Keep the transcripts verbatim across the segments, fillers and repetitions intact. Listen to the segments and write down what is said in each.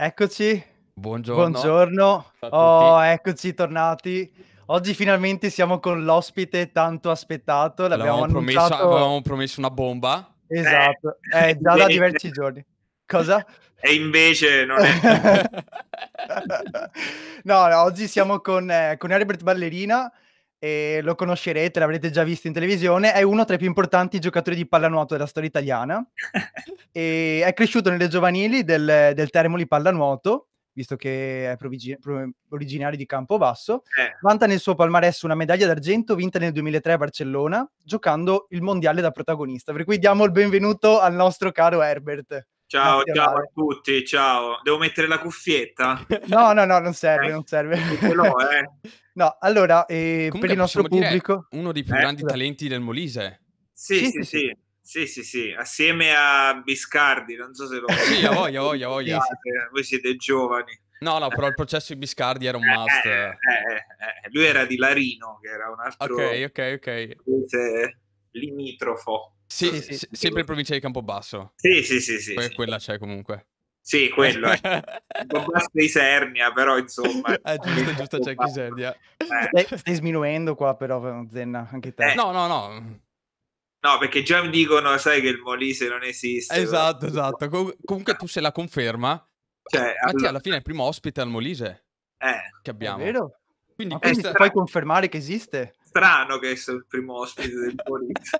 Eccoci, Buongiorno. buongiorno. Ciao a tutti. Oh, eccoci tornati. Oggi finalmente siamo con l'ospite tanto aspettato, l'abbiamo L'avevamo promesso annunciato avevamo promesso una bomba. Eh, esatto, eh, già da invece diversi giorni. Cosa? e invece non è No, no, oggi siamo con ehm, con Herbert Ballerina, ehm, lo conoscerete, l'avrete già visto in televisione, è uno tra i più importanti giocatori di pallanuoto della storia italiana. Ehm, è cresciuto nelle giovanili del del Termoli Pallanuoto, visto che è provigi pro originario di Campobasso. Eh, Vanta nel suo palmarès una medaglia d'argento vinta nel duemilatré a Barcellona, giocando il mondiale da protagonista. Per cui diamo il benvenuto al nostro caro Herbert, ciao, ciao a nazionale. tutti, ciao. Devo mettere la cuffietta? No, no, no, non serve, Eh, non serve. perché ce l'ho, eh. No, allora, ehm, per Comunque il nostro possiamo dire pubblico uno dei più Eh, grandi scusa. talenti del Molise. sì, Sì, sì, sì, sì. sì. Sì, sì, sì, assieme a Biscardi, non so se lo Sì, a voglia, a voglia, a Sì, voglia. sì. ricordate, voi siete giovani. No, no, Eh, però il processo di Biscardi era un must. eh, eh, eh, eh, lui era di Larino, che era un altro Okay, okay, okay. paese limitrofo. Sì, Non Sì, so se sì. s siete sempre in così. provincia di Campobasso. Sì, sì, sì, sì, Que sì. quella c'è comunque. Sì, quello è. Un po' basta di Isernia, però insomma Eh, giusto, giusto, c'è Chisernia. eh. Stai stai sminuendo qua però, Zenna, anche te. Eh, No, no, no. no, perché già mi dicono, sai che il Molise non esiste. Esatto, esatto. Co comunque tu sei la conferma. Eh, Cioè, Mattia allora alla fine è il primo ospite al Molise eh, che È abbiamo. vero? Quindi Ma è quindi questa puoi stra confermare che esiste? strano che sono il primo ospite del Molise.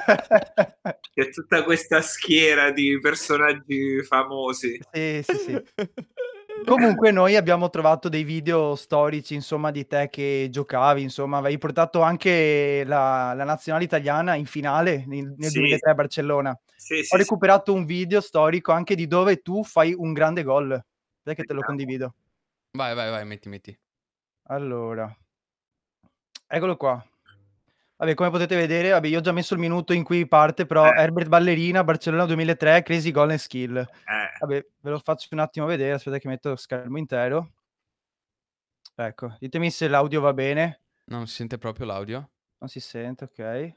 C'è tutta questa schiera di personaggi famosi. Sì, sì, sì. Comunque noi abbiamo trovato dei video storici, insomma, di te che giocavi, insomma, avevi portato anche la la nazionale italiana in finale nel nel Sì, duemilatré a Barcellona. sì, Ho sì, sì. recuperato un video storico anche di dove tu fai un grande gol. Aspetta che te lo Vediamo. condivido. Vai, vai, vai, metti, metti. Allora, eccolo qua. Vabbè, come potete vedere, vabbè, io ho già messo il minuto in cui parte, però Eh, Herbert Ballerina, Barcellona duemilatré, crazy goal and skill. eh. Vabbè, ve lo faccio un attimo vedere, aspetta che metto lo schermo intero. Ecco, ditemi se l'audio va bene. Non si sente proprio l'audio? Non si sente, okay.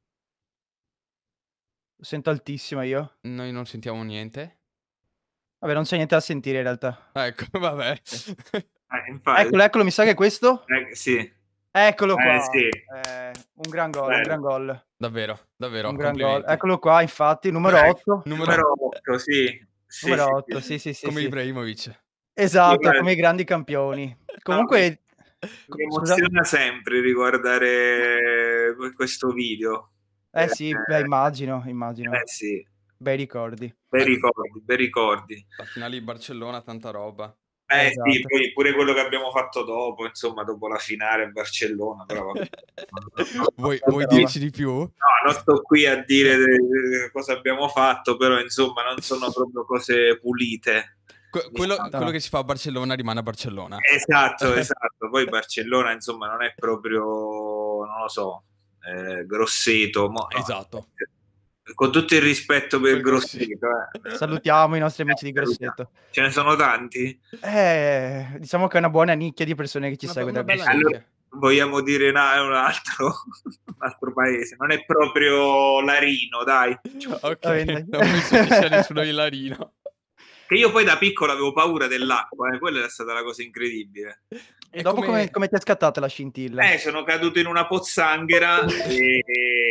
Lo sento altissima io. Noi non sentiamo niente. Vabbè, non c'è niente da sentire in realtà. Ecco, vabbè. Okay. Eh, infatti. Eccolo, eccolo, mi sa che è questo? Eh, sì. Eccolo Eh, qua. sì. Eh, un gran gol, un Bello. gran gol, Davvero, un davvero, gran gol. complimenti. Eccolo qua, infatti, numero Eh, otto. Numero numero otto, sì. Sì, Numero sì, otto, sì. sì, sì, sì, come sì. Ibrahimovic. Sì, Esatto, guarda, come i grandi campioni. no, mi Comunque co mi scusa? emoziona sempre riguardare que questo video. Eh Eh, sì, beh immagino, immagino. eh sì, Bei ricordi. bei Eh, ricordi, bei ricordi. la finale di Barcellona, tanta roba. Eh, Eh sì, esatto. poi pure quello che abbiamo fatto dopo, insomma, dopo la finale a Barcellona, però vabbè. Non non non Vuoi Tanta vuoi roba. dirci di più? no, non sto qui a dire de de cosa abbiamo fatto, però insomma non sono proprio cose pulite, Que quello diciamo. quello No. che si fa a Barcellona rimane a Barcellona. Esatto, esatto. Poi Barcellona, insomma, non è proprio, non lo so, ehm, Grosseto, mo no, Esatto, con tutto il rispetto per per Grosseto. Grosseto, eh, Salutiamo i nostri eh, amici di salutiamo. Grosseto. Ce ne sono tanti? Eh, diciamo che è una buona nicchia di persone che ci Una be segue da una bella Grosseto. Allora nicchia. vogliamo dire una un altro un altro paese, non è proprio Larino, dai. Va bene Okay, dai. non penso ci sia nessuno di Larino. Che io poi da piccolo avevo paura dell'acqua, eh, quella è stata la cosa incredibile. E È dopo come come come ti è scattata la scintilla? Eh, sono caduto in una pozzanghera e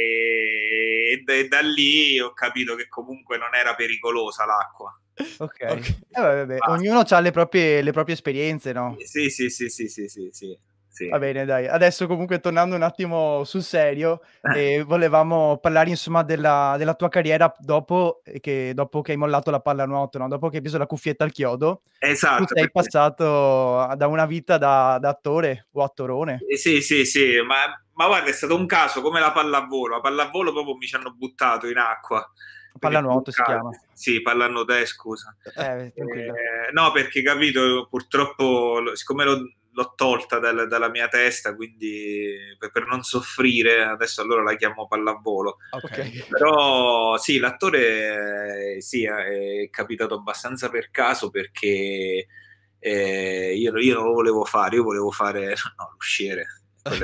e da e da lì ho capito che comunque non era pericolosa l'acqua. Okay. okay. Eh vabbè, vabbè, Basta. ognuno c'ha le proprie le proprie esperienze, no? Sì, sì, sì, sì, sì, sì, sì, Va sì. bene dai, adesso comunque tornando un attimo sul serio, Eh, ehm, volevamo parlare insomma della della tua carriera dopo ehm, che dopo che hai mollato la pallanuoto, no, dopo che hai preso la cuffietta al chiodo, tu esatto, sei perché passato a da una vita da da attore o attorone. eh, sì, sì, sì, ma ma guarda è stato un caso come la pallavolo. La pallavolo proprio mi ci hanno buttato in acqua, quindi è stato un Pallanuoto si caso. chiama. Sì, pallanuotè scusa. Eh, tranquillo. Ehm, no, perché capito, purtroppo lo siccome l'ho l'ho tolta dal dalla mia testa, quindi per per non soffrire, adesso allora la chiamo pallavolo. Okay. Okay. Però sì, l'attore eh, sì, è capitato abbastanza per caso perché, ehm, io io non lo volevo fare, io volevo fare no, l'usciere. Quello è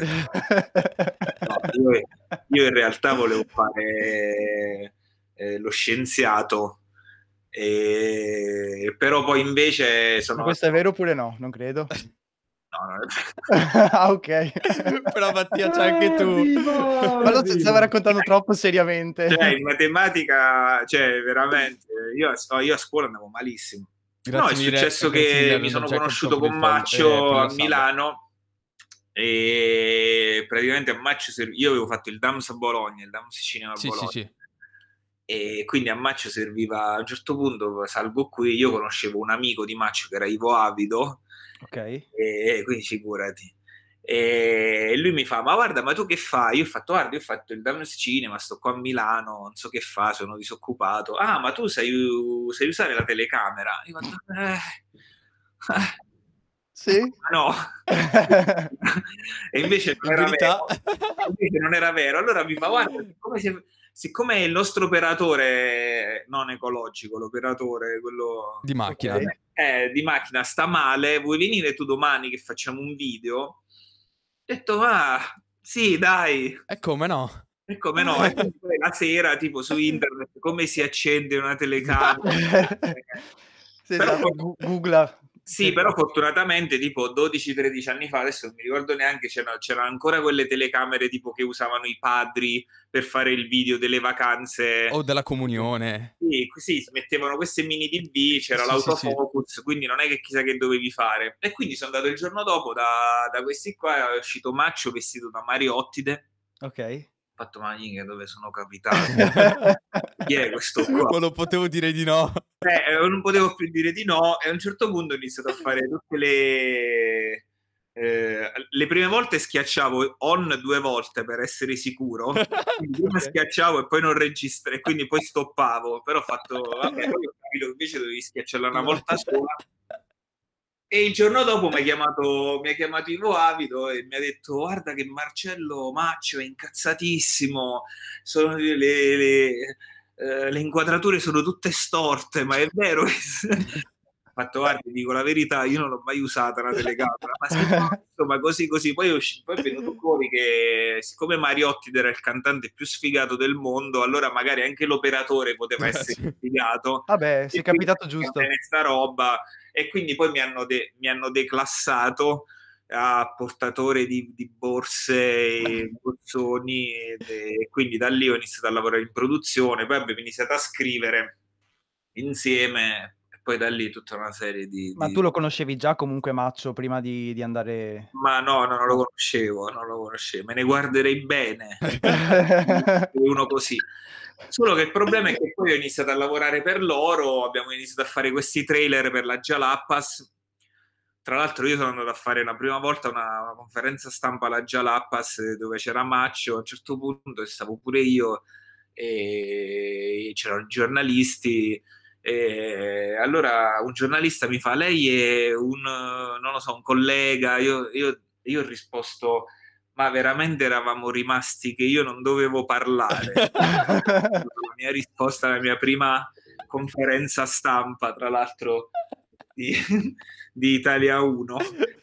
no, io io in realtà volevo fare, ehm, lo scienziato, E... però poi invece sono... Ma questo è vero oppure no? Non credo. No, non è vero. Ah, ok. Però Mattia c'è anche tu. Ma lo stavo raccontando troppo seriamente. Cioè, in matematica, cioè, veramente, io, a- io a scuola andavo malissimo. Grazie no, è mille, successo grazie che mille mi a sono Jacob conosciuto per il con follow- Maccio eh, per a la sub. Milano e praticamente a Maccio serv- io avevo fatto il Dams a Bologna, il Dams Cinema a Sì, Bologna. sì, sì. E quindi a Maccio serviva, a un certo punto, salgo qui, io conoscevo un amico di Maccio che era Ivo Avido, Ok. e quindi figurati. E lui mi fa, ma guarda, ma tu che fai? Io ho fatto, guarda, io ho fatto il Dams Cinema, sto qua a Milano, non so che fa, sono disoccupato. Ah, ma tu sai, sai usare la telecamera? Io ho fatto, eh... eh. Sì? No. E invece non, La era verità. vero. Invece non era vero. Allora mi fa, guarda, siccome, si- siccome il nostro operatore non ecologico, l'operatore, quello Di macchina. Ok. eh, di macchina sta male, vuoi venire tu domani che facciamo un video? Ho detto, ah, sì, dai. E come no? E come no? E quindi poi la sera, tipo su internet, come si accende una telecamera? Sì, Però esatto, poi- gu- googla. Sì, però fortunatamente tipo dodici tredici anni fa, adesso non mi ricordo neanche, c'erano, c'erano ancora quelle telecamere tipo che usavano i padri per fare il video delle vacanze. O della comunione. Sì, sì, si mettevano queste mini D V, c'era Sì, sì, l'autofocus, quindi non è che chissà che dovevi fare. E quindi sono andato il giorno dopo da, da questi qua, è uscito Maccio vestito da Mariottide. Ok. Ho fatto, ma minchia, dove sono capitato? Chi è questo qua? Ma lo potevo dire di no. Eh, non potevo più dire di no e a un certo punto ho iniziato a fare tutte le... Eh, le prime volte schiacciavo on due volte per essere sicuro, quindi prima Ok. schiacciavo e poi non registravo e quindi poi stoppavo, però ho fatto, vabbè, poi ho capito che invece dovevi schiacciarla una volta sola. E il giorno dopo mi ha chiamato, mi ha chiamato Ivo Avido e mi ha detto guarda che Marcello Maccio è incazzatissimo, sono le, le, eh, le inquadrature sono tutte storte, ma è vero che... Ho fatto guarda, ti dico la verità, io non l'ho mai usata la telecamera, ma, sì, ma così così, poi è, uscito, poi è venuto fuori che siccome Mariotti era il cantante più sfigato del mondo, allora magari anche l'operatore poteva essere sfigato. Vabbè, si è capitato giusto. Sta roba e quindi poi mi hanno, de- mi hanno declassato a portatore di, di borse e borsoni e, e quindi da lì ho iniziato a lavorare in produzione, poi abbiamo iniziato a scrivere insieme e poi da lì tutta una serie di... Ma di... tu lo conoscevi già comunque Maccio prima di, di andare... Ma no, no, non lo conoscevo, non lo conoscevo, me ne guarderei bene uno così. Solo che il problema è che poi ho iniziato a lavorare per loro, abbiamo iniziato a fare questi trailer per la Jalapas. Tra l'altro io sono andato a fare la prima volta una, una conferenza stampa alla Jalapas dove c'era Maccio, a un certo punto stavo pure io e c'erano i giornalisti. E allora un giornalista mi fa lei è un, non lo so, un collega, io, io, io ho risposto ma veramente eravamo rimasti che io non dovevo parlare. La mia risposta alla mia prima conferenza stampa, tra l'altro di, di Italia uno.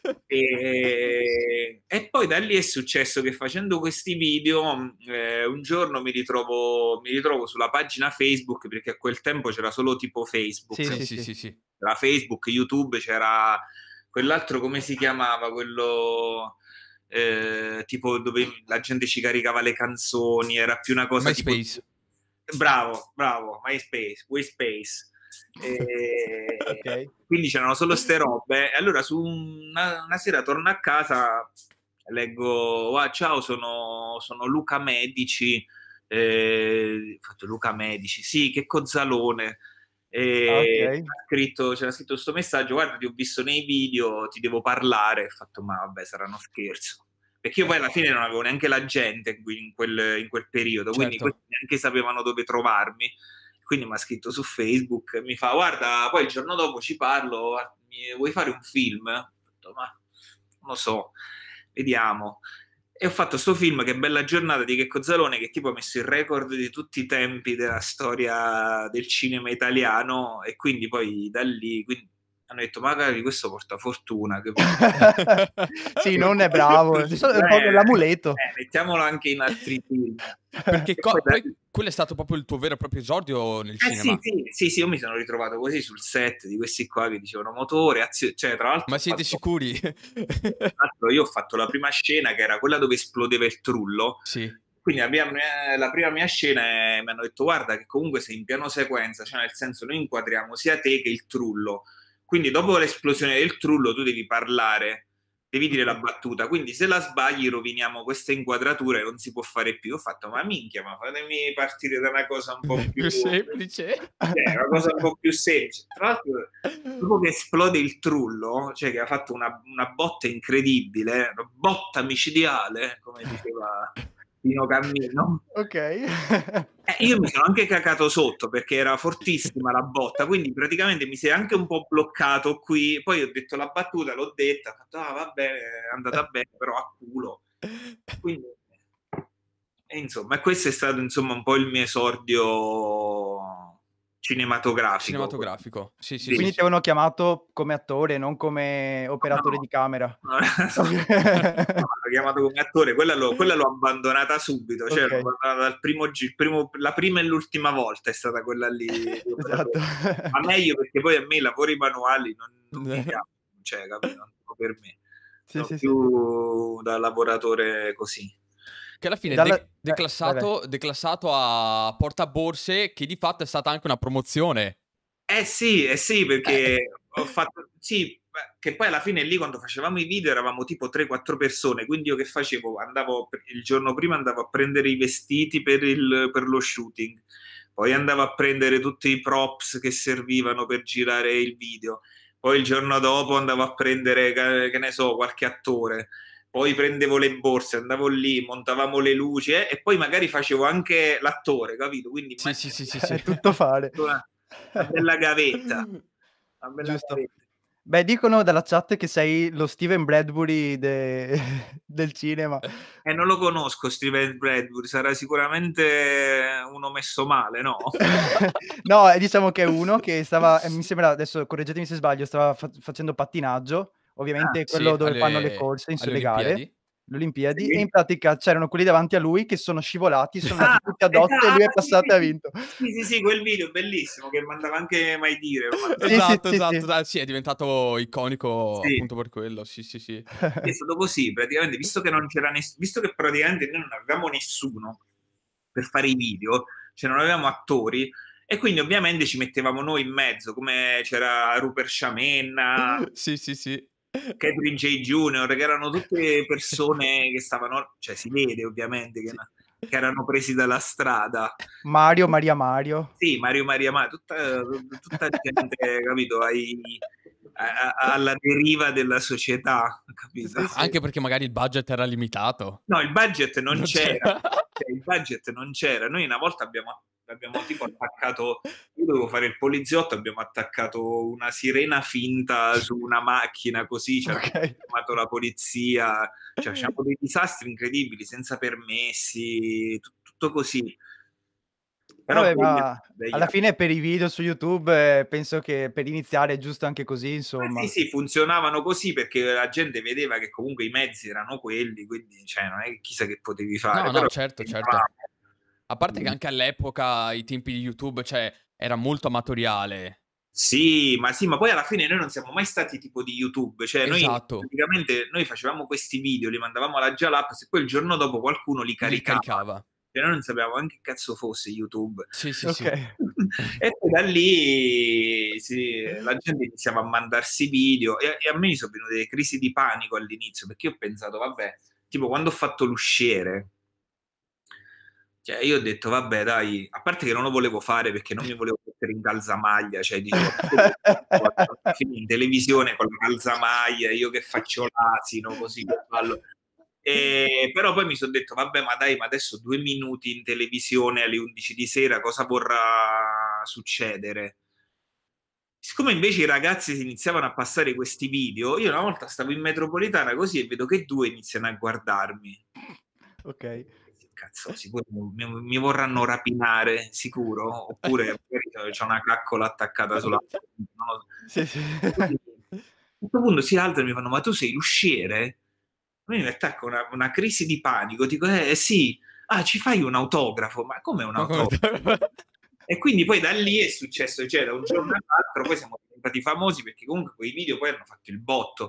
E, e poi da lì è successo che facendo questi video eh, un giorno mi ritrovo, mi ritrovo sulla pagina Facebook, perché a quel tempo c'era solo tipo Facebook. Sì, Sì, sì, sì, sì. sì, sì. C'era Facebook, YouTube, c'era quell'altro, come si chiamava? Quello... Eh, tipo dove la gente ci caricava le canzoni, era più una cosa MySpace. tipo... Bravo, bravo, MySpace, WeSpace. E... Ok. Quindi c'erano solo ste robe. E allora su una, una sera torno a casa, leggo, ah, ciao, sono, sono Luca Medici. Eh, ho fatto Luca Medici, sì, che cozzalone. E Ah, ok. c'era scritto, c'era scritto questo messaggio, guarda, ti ho visto nei video, ti devo parlare. Ho fatto, ma vabbè, sarà uno scherzo. Perché io poi alla fine non avevo neanche la gente in quel, in quel periodo, quindi Certo. questi neanche sapevano dove trovarmi. Quindi mi ha scritto su Facebook, mi fa, guarda, poi il giorno dopo ci parlo, vuoi fare un film? Ho detto, ma non lo so, vediamo. E ho fatto sto film, Che bella giornata, di Checco Zalone, che tipo ha messo il record di tutti i tempi della storia del cinema italiano, e quindi poi da lì quindi hanno detto magari questo porta fortuna. Che... Sì, non è bravo, è un po' Eh, l'amuleto. eh, mettiamolo anche in altri film. Perché E co- poi da- poi quello è stato proprio il tuo vero e proprio esordio nel Eh sì, cinema? sì, sì, sì, io mi sono ritrovato così sul set di questi qua che dicevano motore, azio cioè tra l'altro Ma ho siete fatto sicuri? tra l'altro io ho fatto la prima scena che era quella dove esplodeva il trullo, Sì. quindi la prima mia, la prima mia scena è, mi hanno detto guarda che comunque sei in piano sequenza, cioè nel senso noi inquadriamo sia te che il trullo, quindi dopo l'esplosione del trullo tu devi parlare, devi dire la battuta, quindi se la sbagli roviniamo questa inquadratura e non si può fare più. Ho fatto ma minchia, ma fatemi partire da una cosa un po' più Più semplice? eh, una cosa un po' più semplice. Tra l'altro dopo che esplode il trullo, cioè che ha fatto una, una botta incredibile, una botta micidiale, come diceva Pino Cammino. Ok. Eh, io mi sono anche cacato sotto perché era fortissima la botta, quindi praticamente mi si è anche un po' bloccato qui. Poi ho detto la battuta, l'ho detta, ho fatto, ah, va bene, è andata bene, però a culo. Quindi, e insomma, questo è stato insomma un po' il mio esordio cinematografico. Cinematografico, sì, sì, Sì. sì, Quindi ti sì. avevano chiamato come attore, non come operatore No. di camera. No, l'ho chiamato come attore, quella l'ho, quella l'ho abbandonata subito, cioè l'ho Okay. abbandonata dal primo, gi- il primo- la prima e l'ultima volta è stata quella lì di Esatto. operatore. Ma meglio perché poi a me i lavori manuali non, non mi piacciono, cioè, capito? Non sono per me. Sì, Sono sì, sì. più da lavoratore così. Che alla E fine dalla de eh, vai, vai. declassato declassato a portaborse, che di fatto è stata anche una promozione. Eh sì, eh sì, Eh. perché ho fatto, sì, beh, che poi alla fine lì quando facevamo i video eravamo tipo tre quattro persone, quindi io che facevo? Andavo, il giorno prima andavo a prendere i vestiti per, il, per lo shooting, poi andavo a prendere tutti i props che servivano per girare il video, poi il giorno dopo andavo a prendere, che che ne so, qualche attore, poi prendevo le borse, andavo lì, montavamo le luci eh, e poi magari facevo anche l'attore, capito? Quindi Sì, immagina sì, sì, sì, sì. È tutto fare. una, una bella gavetta, una bella Giusto. gavetta. Beh, dicono dalla chat che sei lo Steven Bradbury de del cinema. E non lo conosco Steven Bradbury, sarà sicuramente uno messo male, no? No, ehm, diciamo che è uno che stava ehm, mi sembra, adesso correggetemi se sbaglio, stava fa facendo pattinaggio, Ah, ovviamente Sì, quello dove fanno le alle corse, insu alle le gare, Olimpiadi. le Olimpiadi, e sì. in pratica c'erano quelli davanti a lui che sono scivolati, sono Ah, andati tutti addosso esa e ah, lui è sì, passato sì, e ha sì. vinto. Sì, sì, sì, quel video bellissimo che mandava anche Mai Dire, lo mandava. Sì, sì, Esatto, sì, esatto, sì. da sì, è diventato iconico Sì. appunto per quello. Sì, sì, sì. È stato così, praticamente, visto che non c'era ness visto che praticamente noi non avevamo nessuno per fare i video, cioè non avevamo attori, e quindi ovviamente ci mettevamo noi in mezzo, come c'era Rupert Sciamenna, Sì, sì, sì. Catherine J. Junior, che erano tutte persone che stavano, cioè si vede ovviamente che, Sì. che erano presi dalla strada. Mario, Maria Mario. Sì, Mario Maria Ma, tutta, tutta gente, capito, ai, a- a- alla deriva della società, capito? Sì, sì. Anche perché magari il budget era limitato. No, il budget non Non c'era, c'era. cioè, il budget non c'era. Noi una volta abbiamo, abbiamo tipo attaccato, io dovevo fare il poliziotto, abbiamo attaccato una sirena finta su una macchina, così ci hanno Okay. chiamato la polizia, cioè facciamo dei disastri incredibili, senza permessi, tu- tutto così. Però Vabbè, belli, ma begli alla anni. fine per i video su YouTube, eh, penso che per iniziare è giusto anche così, Ma sì, insomma. sì, funzionavano così perché la gente vedeva che comunque i mezzi erano quelli, quindi cioè, non è che chissà che potevi fare, No, no, però certo, certo. tenevamo. A parte che anche all'epoca, ai tempi di YouTube, cioè, era molto amatoriale. Sì, ma sì, ma poi alla fine noi non siamo mai stati tipo di YouTube, cioè noi Esatto, praticamente noi facevamo questi video, li mandavamo alla Jalap, se poi il giorno dopo qualcuno li li caricava, ricaricava. cioè noi non sapevamo neanche che cazzo fosse YouTube. Sì, sì, sì. Okay. E poi da lì sì, la gente iniziava a mandarsi video e, e a me mi sono venute delle crisi di panico all'inizio perché io ho pensato, vabbè, tipo quando ho fatto l'usciere, cioè io ho detto, vabbè, dai, a parte che non lo volevo fare perché non mi volevo mettere in calzamaglia, cioè dicevo, alla fine in televisione con la calzamaglia, io che faccio l'asino, così, ballo. E, però poi mi sono detto, vabbè, ma dai, ma adesso due minuti in televisione alle undici di sera, cosa vorrà succedere? Siccome invece i ragazzi iniziavano a passare questi video, io una volta stavo in metropolitana così e vedo che due iniziano a guardarmi. Okay. Cazzo, sicuro mi, mi vorranno rapinare, sicuro? Oppure magari c'è una caccola attaccata sulla... non lo so. Sì, sì. Quindi, a un certo punto si alzano e mi fanno, ma tu sei l'usciere? A me mi attacca una, una crisi di panico, dico, eh sì, ah, ci fai un autografo? Ma come un Ma come autografo? E quindi poi da lì è successo, cioè da un giorno all'altro poi siamo diventati famosi perché comunque quei video poi hanno fatto il botto.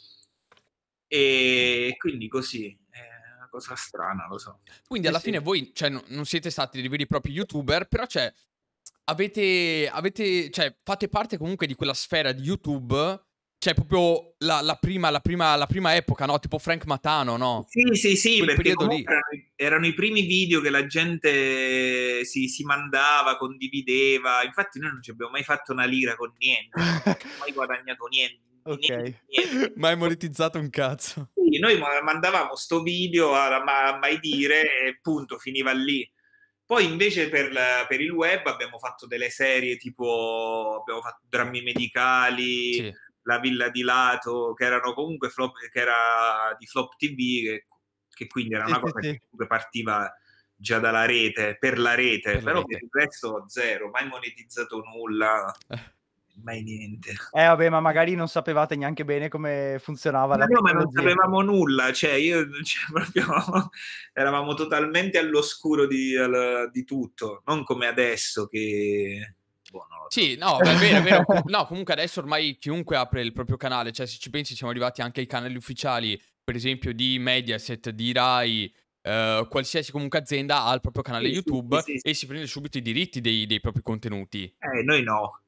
E quindi così, è una cosa strana, lo so. Quindi Sì, alla sì. fine voi, cioè, no- non siete stati dei veri e propri YouTuber, però cioè, avete, avete, cioè, fate parte comunque di quella sfera di YouTube, cioè proprio la, la prima, la prima, la prima epoca, no? Tipo Frank Matano, no? Sì, sì, sì, Quel perché periodo lì. comunque erano, i- erano i primi video che la gente si, si mandava, condivideva. Infatti noi non ci abbiamo mai fatto una lira con niente, non abbiamo mai guadagnato niente, Ok. niente, niente. Mai monetizzato un cazzo. Sì, noi ma- mandavamo sto video a, ma- a mai dire e punto, finiva lì. Poi invece per, la- per il web abbiamo fatto delle serie tipo, abbiamo fatto Drammi Medicali, Sì. La Villa di Lato, che erano comunque flop, che era di Flop T V, che, che quindi era Sì, una sì, cosa sì. che comunque partiva già dalla rete, per la rete, Per la però rete. per il resto zero, mai monetizzato nulla, Eh. mai niente. Eh vabbè, ma magari non sapevate neanche bene come funzionava Ma la no, ma non tecnologia. sapevamo nulla, cioè io cioè, proprio eravamo totalmente all'oscuro di, al- di tutto, non come adesso che... Boh, non lo so. Sì, no, beh, è vero, è vero. Com- no, comunque adesso ormai chiunque apre il proprio canale, cioè se ci pensi siamo arrivati anche ai canali ufficiali, per esempio di Mediaset, di Rai, eh, qualsiasi comunque azienda ha il proprio canale Sì, sì, sì, YouTube sì, sì. e si prende subito i diritti dei, dei propri contenuti. Eh, noi no.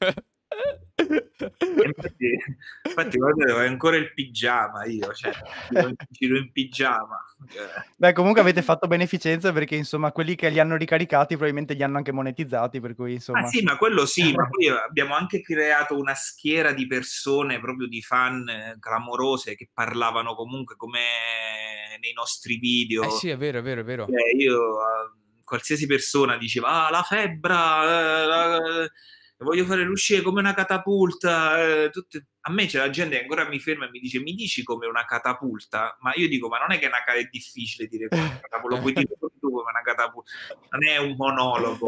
E Infatti, infatti guarda, ho ancora il pigiama io, cioè, giro in, giro in pigiama. Cioè. Beh, comunque avete fatto beneficenza perché, insomma, quelli che li hanno ricaricati probabilmente li hanno anche monetizzati, per cui, Ah insomma. sì, ma quello sì, ma poi abbiamo anche creato una schiera di persone, proprio di fan eh, clamorose che parlavano comunque come nei nostri Eh video. sì, è vero, è vero, è vero. Cioè, io, eh, qualsiasi persona diceva, ah, la febbra, eh, la- voglio fare l'uscire come una catapulta. eh, tutte- A me c'è la gente che ancora mi ferma e mi dice, mi dici come una catapulta? Ma io dico, ma non è che è, una, ca- è difficile dire come una catapulta, lo puoi dire tu come una catapulta, non è un monologo,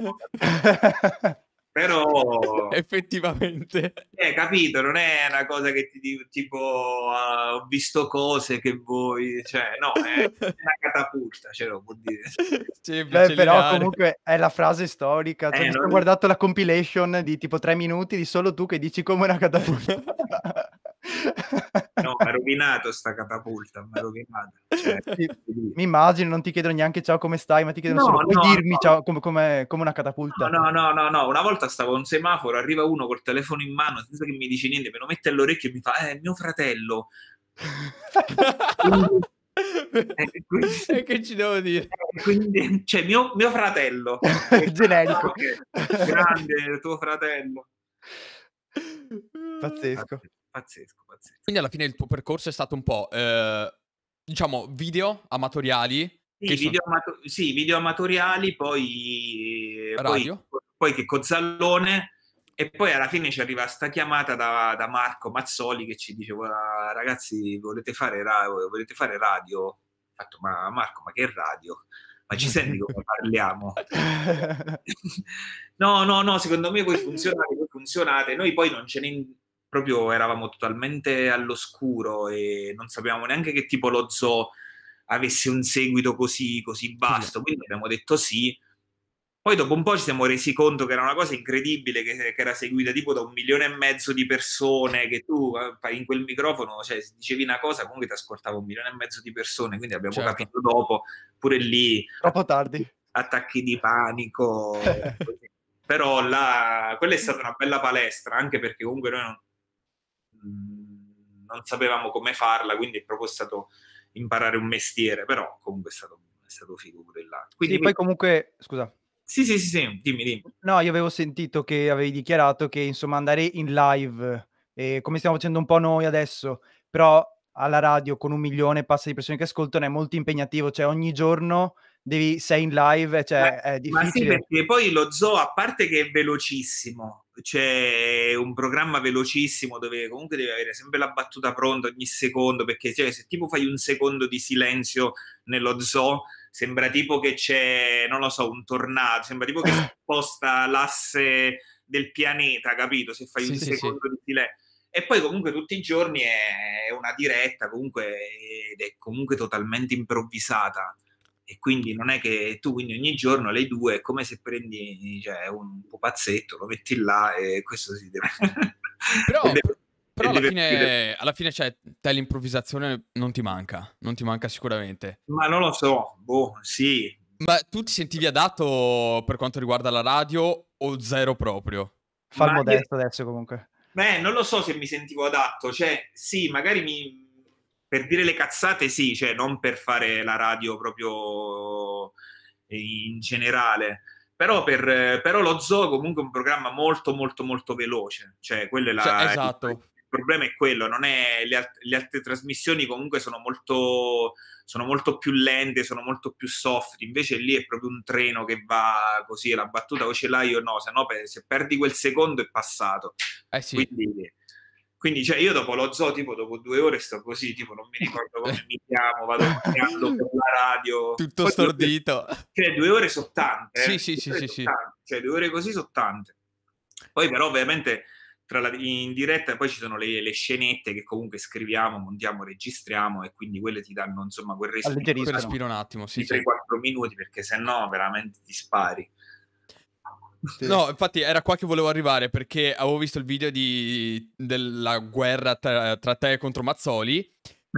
però... Effettivamente. Eh, capito, non è una cosa che ti dico tipo ah, ho visto cose che voi, cioè no, è una catapulta, ce lo può dire. Beh, Semplice, però lineare. comunque è la frase storica. Cioè, Eh, mi son non... guardato la compilation di tipo tre minuti di solo tu che dici come una catapulta. No, m'ha rovinato sta catapulta, m'ha rovinato. Cioè, Sì, mi immagino, non ti chiedono neanche "Ciao, come stai?" Ma ti chiedono no, solo: "Puoi no, dirmi no. ciao come come come una catapulta?" No, no, no, no, una volta stavo a un semaforo, arriva uno col telefono in mano senza che mi dice niente, me lo mette all'orecchio e mi fa: "Eh, è mio fratello". Quindi eh, quindi E che ci devo dire? eh, quindi cioè mio mio fratello. E ah, Generico. okay. Grande tuo fratello. Pazzesco. Pazze pazzesco, pazzesco. Quindi alla fine il tuo percorso è stato un po', ehm, diciamo video amatoriali Sì, che son video amato sì, video amatoriali, poi poi radio? poi che Cozzallone, e poi alla fine ci arriva 'sta chiamata da da Marco Mazzoli che ci dice: "Gua ragazzi volete fare ra volete fare radio?" Ho fatto: "Ma Marco, ma che radio? Ma ci senti come parliamo?" No, no, no, secondo me voi funzionate, voi funzionate. Noi poi non ce ne in proprio eravamo totalmente all'oscuro e non sapevamo neanche che tipo lo zoo avesse un seguito così, così Così. vasto, quindi abbiamo detto sì. Poi dopo un po' ci siamo resi conto che era una cosa incredibile, che, che era seguita tipo da un milione e mezzo di persone, che tu eh, in quel microfono, cioè se dicevi una cosa comunque ti ascoltava un milione e mezzo di persone, quindi abbiamo Certo. capito dopo, pure lì Troppo tardi. attacchi di panico, così. Però là, quella è stata una bella palestra, anche perché comunque noi non, non sapevamo come farla, quindi è proprio stato imparare un mestiere, però comunque è stato, è stato figo pure là. Quindi Sì, poi comunque scusa. sì, sì, sì, sì, dimmi, dimmi. No, io avevo sentito che avevi dichiarato che, insomma, andare in live, ehm, come stiamo facendo un po' noi adesso, però alla radio con un milione e passa di persone che ascoltano è molto impegnativo, cioè ogni giorno devi sei in live, Ma, cioè è ma sì, difficile. perché poi lo zoo, a parte che è velocissimo, c'è un programma velocissimo dove comunque devi avere sempre la battuta pronta ogni secondo, perché cioè, se tipo fai un secondo di silenzio nello zoo, sembra tipo che c'è, non lo so, un tornado, sembra tipo che si sposta l'asse del pianeta, capito? Se fai un Sì, sì, sì. secondo di silenzio. E poi comunque tutti i giorni è una diretta, comunque, ed è comunque totalmente improvvisata. e quindi non è che tu quindi ogni giorno alle due è come se prendi, cioè, un pupazzetto, lo metti là e questo si deve... Però, e deve, però e alla deve fine, alla fine, cioè, te l'improvvisazione non ti manca, non ti manca sicuramente. Ma non lo so, boh, sì. Ma tu ti sentivi adatto per quanto riguarda la radio o zero proprio? Fa il Ma io, modesto adesso comunque. beh, non lo so se mi sentivo adatto, cioè sì, magari mi per dire le cazzate sì, cioè non per fare la radio proprio in generale, però, per, però lo Zoo comunque è un programma molto molto molto veloce, cioè quello è Cioè, la, il, esatto. il problema è quello, non è, le, alt- le altre trasmissioni comunque sono molto, sono molto più lente, sono molto più soft, invece lì è proprio un treno che va così, la battuta o ce l'hai o no, se no per- se perdi quel secondo è passato. Eh sì. Quindi, quindi cioè, io dopo lo Zoo, tipo dopo due ore sto così, tipo non mi ricordo come mi chiamo, vado cambiando per la radio. Tutto Poi due- stordito. Cioè due ore sono tante, Sì, eh. sì, Due sì, ore sì, so' sì. tante. Cioè due ore così sono tante. Poi però ovviamente tra la, in diretta poi ci sono le, le scenette che comunque scriviamo, montiamo, registriamo e quindi quelle ti danno insomma quel respiro, Quel Alleggeriscono. respiro un attimo, sì, di tre sì. quattro minuti perché sennò veramente ti spari. Sì. No, infatti era qua che volevo arrivare perché avevo visto il video di, della guerra tra, tra te contro Mazzoli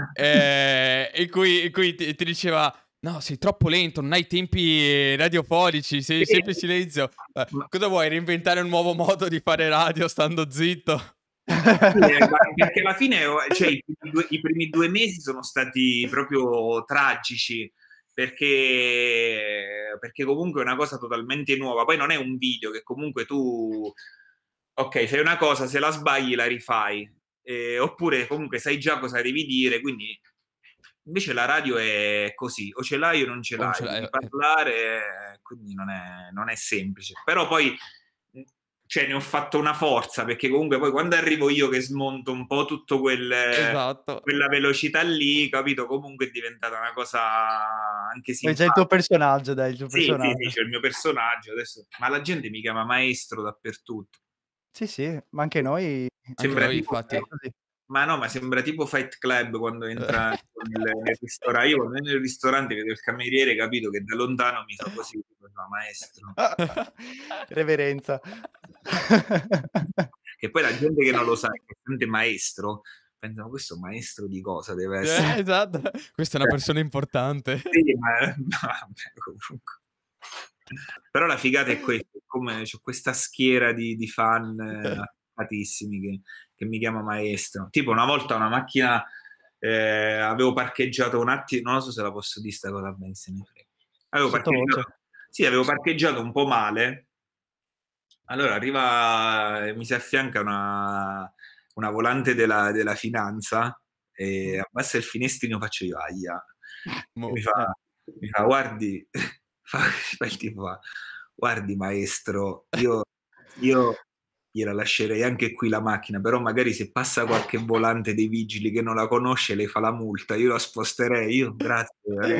eh, in cui, in cui ti, ti diceva no, sei troppo lento, non hai tempi radiofonici, sei sempre in silenzio. Eh, Ma- cosa vuoi, reinventare un nuovo modo di fare radio stando zitto? perché alla fine cioè, i, primi due, i primi due mesi sono stati proprio tragici perché, perché comunque è una cosa totalmente nuova, poi non è un video che comunque tu ok, fai una cosa, se la sbagli la rifai, eh, oppure comunque sai già cosa devi dire, quindi invece la radio è così, o ce l'hai o non ce O non l'hai, ce l'hai, devi eh. parlare, quindi non è, non è semplice. Però poi cioè, ne ho fatto una forza, perché comunque poi quando arrivo io che smonto un po' tutto quel, Esatto. quella velocità lì, capito? Comunque è diventata una cosa anche C'è il tuo simpatica. personaggio, dai, il tuo Sì, sì, personaggio. sì, c'è il mio personaggio adesso, ma la gente mi chiama maestro dappertutto. Sì, sì, ma anche noi Anche Sembra noi, tipo, infatti. così. ma no, ma sembra tipo Fight Club quando entra nel, nel ristorante. Io quando entro nel ristorante vedo il cameriere, capito che da lontano mi fa così, tipo, no, maestro. Reverenza. Che poi la gente che non lo sa, che sente maestro, pensano questo maestro di cosa deve essere? Eh, esatto. Questa è una persona importante. Sì, ma no, vabbè, comunque. Però la figata è questa, come c'ho questa schiera di, di fan eh, affatissimi che, che mi chiama maestro. Tipo una volta una macchina eh, avevo parcheggiato un attimo, non lo so se la posso dire sta cosa, ben se ne frega. Avevo Sottovoce. parcheggiato, sì, avevo parcheggiato un po' male. Allora arriva, mi si affianca una, una volante della, della finanza e abbassa il finestrino, faccio io, aia. Mo- Mi fa, mi fa, guardi, fa, fa il tipo, fa, guardi maestro, io, io gliela lascerei anche qui la macchina, però magari se passa qualche volante dei vigili che non la conosce, lei fa la multa, io la sposterei, io, grazie.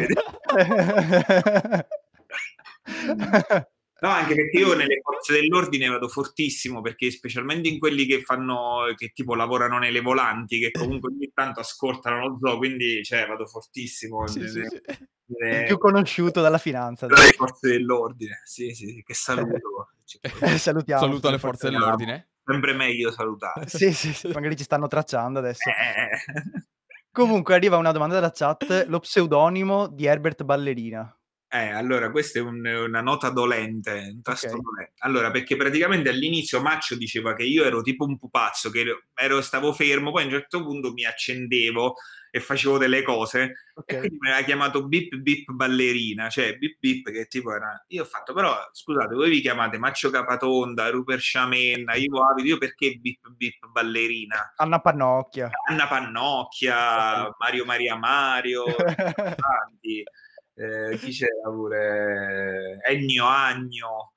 No, anche perché io nelle forze dell'ordine vado fortissimo, perché specialmente in quelli che fanno, che tipo lavorano nelle volanti, che comunque ogni tanto ascoltano lo zoo, quindi cioè vado fortissimo Sì, sì, nelle, sì. Il più conosciuto dalla finanza. nelle forze dell'ordine. Sì, sì, sì, che saluto. Eh, salutiamo. Saluto alle forze dell'ordine. Sempre meglio salutare. Sì, sì, sì, magari ci stanno tracciando adesso. Eh. Comunque arriva una domanda dalla chat, lo pseudonimo di Herbert Ballerina. Eh, allora, questa è un, una nota dolente, un tasto Ok. dolente. Allora, perché praticamente all'inizio Maccio diceva che io ero tipo un pupazzo, che ero, stavo fermo, poi a un certo punto mi accendevo e facevo delle cose, Ok. e quindi mi aveva chiamato Bip Bip Ballerina, cioè Bip Bip, che tipo era... Io ho fatto, però, scusate, voi vi chiamate Maccio Capatonda, Rupert Sciamenna, Ivo Avito, io perché Bip Bip Ballerina? Anna Pannocchia. Anna Pannocchia, Mario Maria Mario, tanti. Eh, chi c'era pure? Ennio Agno.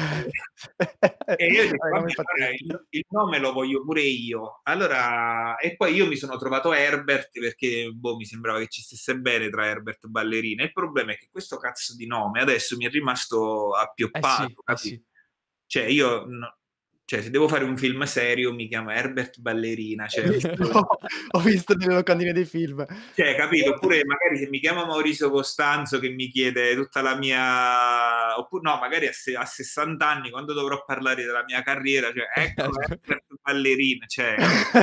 E io ho detto, Vabbè, vabbè, allora, il, il nome lo voglio pure io. Allora, e poi io mi sono trovato Herbert perché boh, mi sembrava che ci stesse bene tra Herbert e Ballerina. Il problema è che questo cazzo di nome adesso mi è rimasto Eh appioppato, sì, eh capito? sì. Cioè, io no, Cioè, se devo fare un film serio mi chiamo Herbert Ballerina, Ho cioè visto ho visto nelle locandine dei film. Cioè, capito? Oppure magari se mi chiama Maurizio Costanzo che mi chiede tutta la mia... Oppure no, magari a, se- a sessanta anni, quando dovrò parlare della mia carriera, cioè, ecco, Herbert Ballerina, cioè,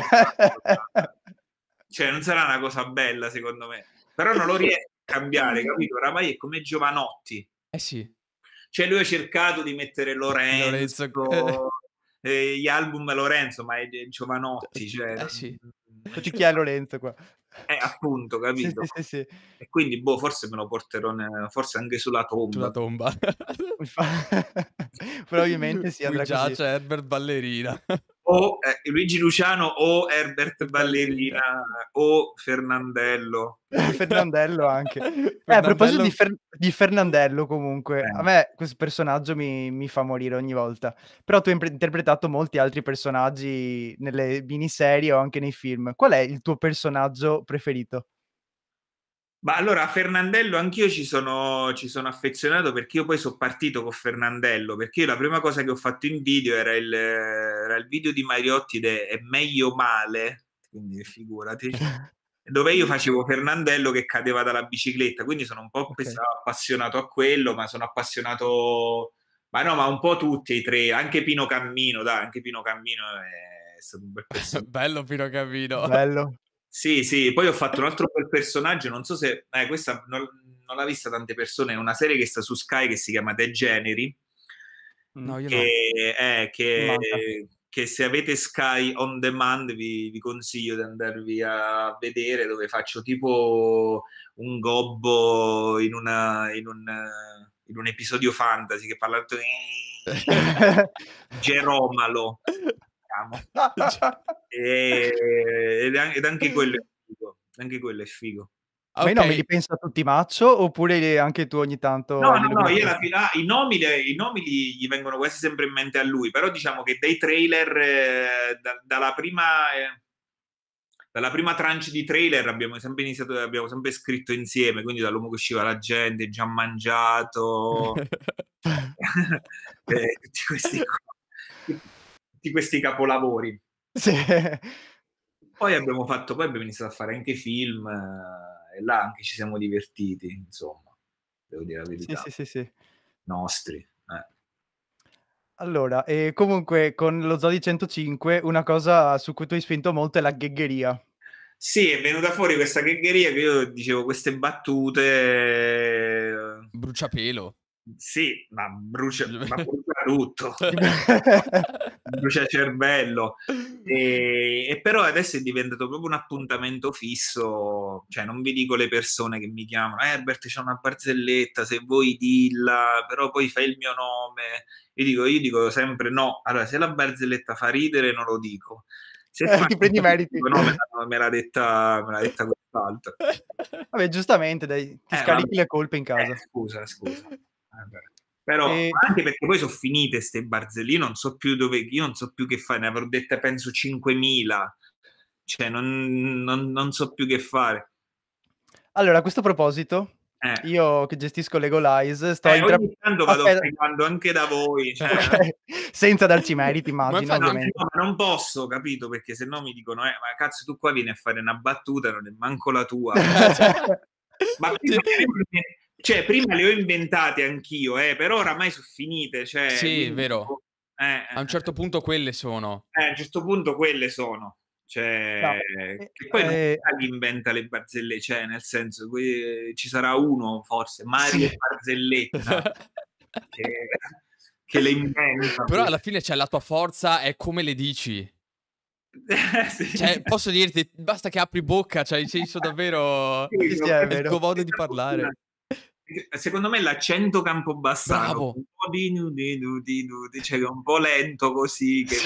cioè, non sarà una cosa bella, secondo me. Però non lo riesco a cambiare, capito? Oramai è come Giovanotti. Eh sì. Cioè, lui ha cercato di mettere Lorenzo. Lorenzo, eh, gli album Lorenzo, ma è Giovanotti, cioè... Eh sì. Infatti chi è Lorenzo qua? Eh, appunto, Sì, capito? sì, sì, sì. E quindi, boh, forse me lo porterò ne- forse anche sulla Sulla tomba. tomba. Infa probabilmente sì, Qui andrà così. giace Herbert Ballerina. O eh, Luigi Luciano o Herbert Ballerina. Ballerina o Fernandello. Fernandello anche. Eh, a proposito Fernandello di Fer di Fernandello comunque, Eh. a me questo personaggio mi mi fa morire ogni volta. Però tu hai impre interpretato molti altri personaggi nelle miniserie o anche nei film. Qual è il tuo personaggio preferito? Ma allora, a Fernandello anch'io ci sono, ci sono affezionato perché io poi sono partito con Fernandello, perché io la prima cosa che ho fatto in video era il, era il video di Mariotti de È meglio male, quindi figurati, dove io facevo Fernandello che cadeva dalla bicicletta, quindi sono un po' Okay. appassionato a quello, ma sono appassionato, ma no, ma un po' tutti e tre, anche Pino Cammino, dai, anche Pino Cammino è stato un bel personaggio. Bello Pino Cammino. Bello. Sì, sì, poi ho fatto un altro bel personaggio, non so se, eh, questa non, non l'ha vista tante persone, è una serie che sta su Sky che si chiama The Generi, Mh. No, io no. che, è, Mi manca. che, che se avete Sky on demand vi, vi consiglio di andarvi a vedere, dove faccio tipo un gobbo in, una, in, un, in un episodio fantasy che parla Geromalo, diciamo. E, ed, an- ed anche quello è figo, anche quello è figo. Ah, Ma i nomi li okay. pensa tutti Maccio, oppure anche tu ogni tanto No, no, glielo no, vieni a io alla pensare? fine, ah, i nomi, le- i nomi gli, gli vengono quasi sempre in mente a lui, però diciamo che dai trailer, eh, da- dalla prima, eh, dalla prima tranche di trailer abbiamo sempre iniziato, abbiamo sempre scritto insieme, quindi dall'uomo che usciva la gente, già mangiato, eh, tutti questi, tutti questi capolavori. Sì. Poi abbiamo fatto, poi abbiamo iniziato a fare anche film, eh, e là anche ci siamo divertiti, insomma, devo dire la Sì, verità, sì, sì, sì. nostri. Eh. Allora, e comunque con lo Zoo di centocinque una cosa su cui tu hai spinto molto è la ghegheria. Sì, è venuta fuori questa ghegheria che io dicevo queste battute. eh, Bruciapelo. Sì, ma brucia, ma brucia tutto. Brucia cervello. E, e però adesso è diventato proprio un appuntamento fisso. Cioè, non vi dico le persone che mi chiamano, eh, Herbert, c'è una barzelletta, se vuoi dilla, però poi fai il mio nome. Io dico, io dico sempre no. Allora, se la barzelletta fa ridere, non lo dico. Se Eh, fa ti prendi i meriti. dico, no, me l'ha, me l'ha detta, me l'ha detta quest'altro. Vabbè, giustamente dai, ti Eh, scarichi vabbè. le colpe in Eh, casa. scusa, scusa. Vabbè. Però E anche perché poi sono finite ste barzellette, io non so più dove, io non so più che fare, ne avrò dette penso cinquemila, cioè non, non, non so più che fare. allora a questo proposito, Eh. io che gestisco Legolize sto Eh, intra ogni tanto vado aspetta fregando anche da voi, cioè, okay, senza darci meriti Ma immagino, infatti no, ovviamente. no, ma non posso, capito? Perché se no mi dicono, eh, ma cazzo tu qua vieni a fare una battuta, non è manco la tua. Ma prima, cioè, prima le ho inventate anch'io, eh, però oramai sono finite, cioè, Sì, quindi, vero. eh, eh, A un certo punto quelle sono. eh, a un certo punto quelle sono, No, cioè, e che poi non ehm è che inventa le barzellette, cioè, nel senso, que- ci sarà uno, forse, Mario sì. Barzelletta, che, che le inventa. Però alla fine, cioè, la tua forza è come le dici. Sì. Cioè, posso dirti, basta che apri bocca, cioè, in senso davvero Sì, sì, è è il tuo vero. modo di parlare. Secondo me l'accento campobassano, Bravo. un po' di nudi, nudi, nudi, cioè un po' lento così. Che...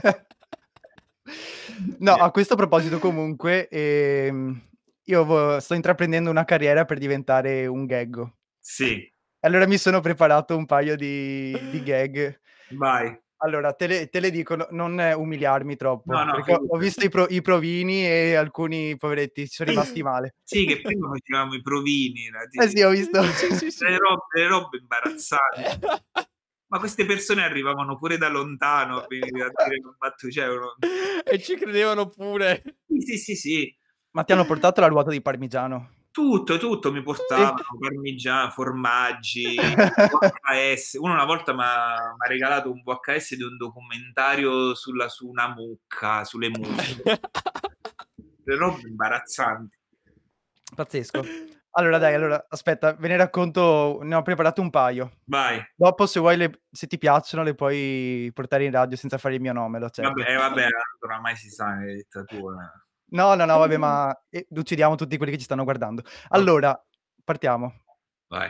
No, a questo proposito comunque, ehm, io vo sto intraprendendo una carriera per diventare un gheggo. Sì, Allora mi sono preparato un paio di di gag. vai. Allora te le te le dico, no non umiliarmi No, troppo, no, perché ho ho figurati. visto i pro i provini e alcuni poveretti ci sono rimasti male. Sì, che prima facevamo i provini, la- Eh ti- sì, ho visto. Sì, sì, sì. delle robe, delle robe imbarazzanti. ma queste persone arrivavano pure da lontano a venire a dire una battuta, cioè uno... E ci credevano pure. Sì, sì, sì, sì. Ma ti hanno portato la ruota di parmigiano? Tutto, tutto mi Sì. portavano, parmigiano, formaggi, V H S. Uno una volta m'ha m'ha regalato un V H S di un documentario sulla su una mucca, sulle mucche. Le robe imbarazzanti. Pazzesco. Allora dai, allora aspetta, ve ne racconto, ne ho preparato un paio. Vai. Dopo se vuoi le se ti piacciono le puoi portare in radio senza fare il mio nome, lo accetto. Vabbè, vabbè, oramai si sa nelle dittature. No, no, no, vabbè, ma eh, uccidiamo tutti quelli che ci stanno guardando. Allora, partiamo. Vai.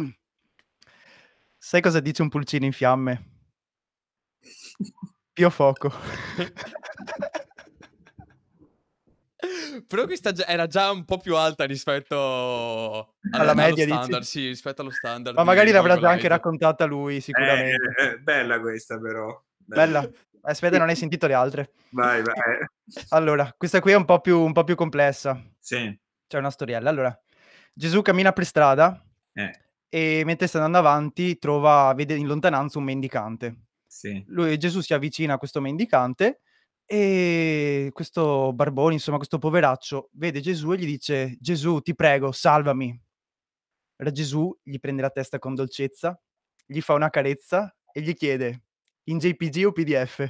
Sai cosa dice un pulcino in fiamme? Pio fuoco. Però questa già era già un po' più alta rispetto Alla allo media, standard, dici? sì, rispetto allo standard Ma di magari l'avrà già Mongolize. anche raccontata lui, Eh, sicuramente. eh, eh, bella questa però. Bella? Aspetta, non hai sentito le altre. Vai, vai. Allora, questa qui è un po' più un po' più complessa. Sì. C'è una storiella. Allora, Gesù cammina per strada Eh, e mentre sta andando avanti trova vede in lontananza un mendicante. sì. Lui Gesù si avvicina a questo mendicante e questo barbone, insomma, questo poveraccio vede Gesù e gli dice: "Gesù, ti prego, salvami". Allora Gesù gli prende la testa con dolcezza, gli fa una carezza e gli chiede: "In J P G o P D F?"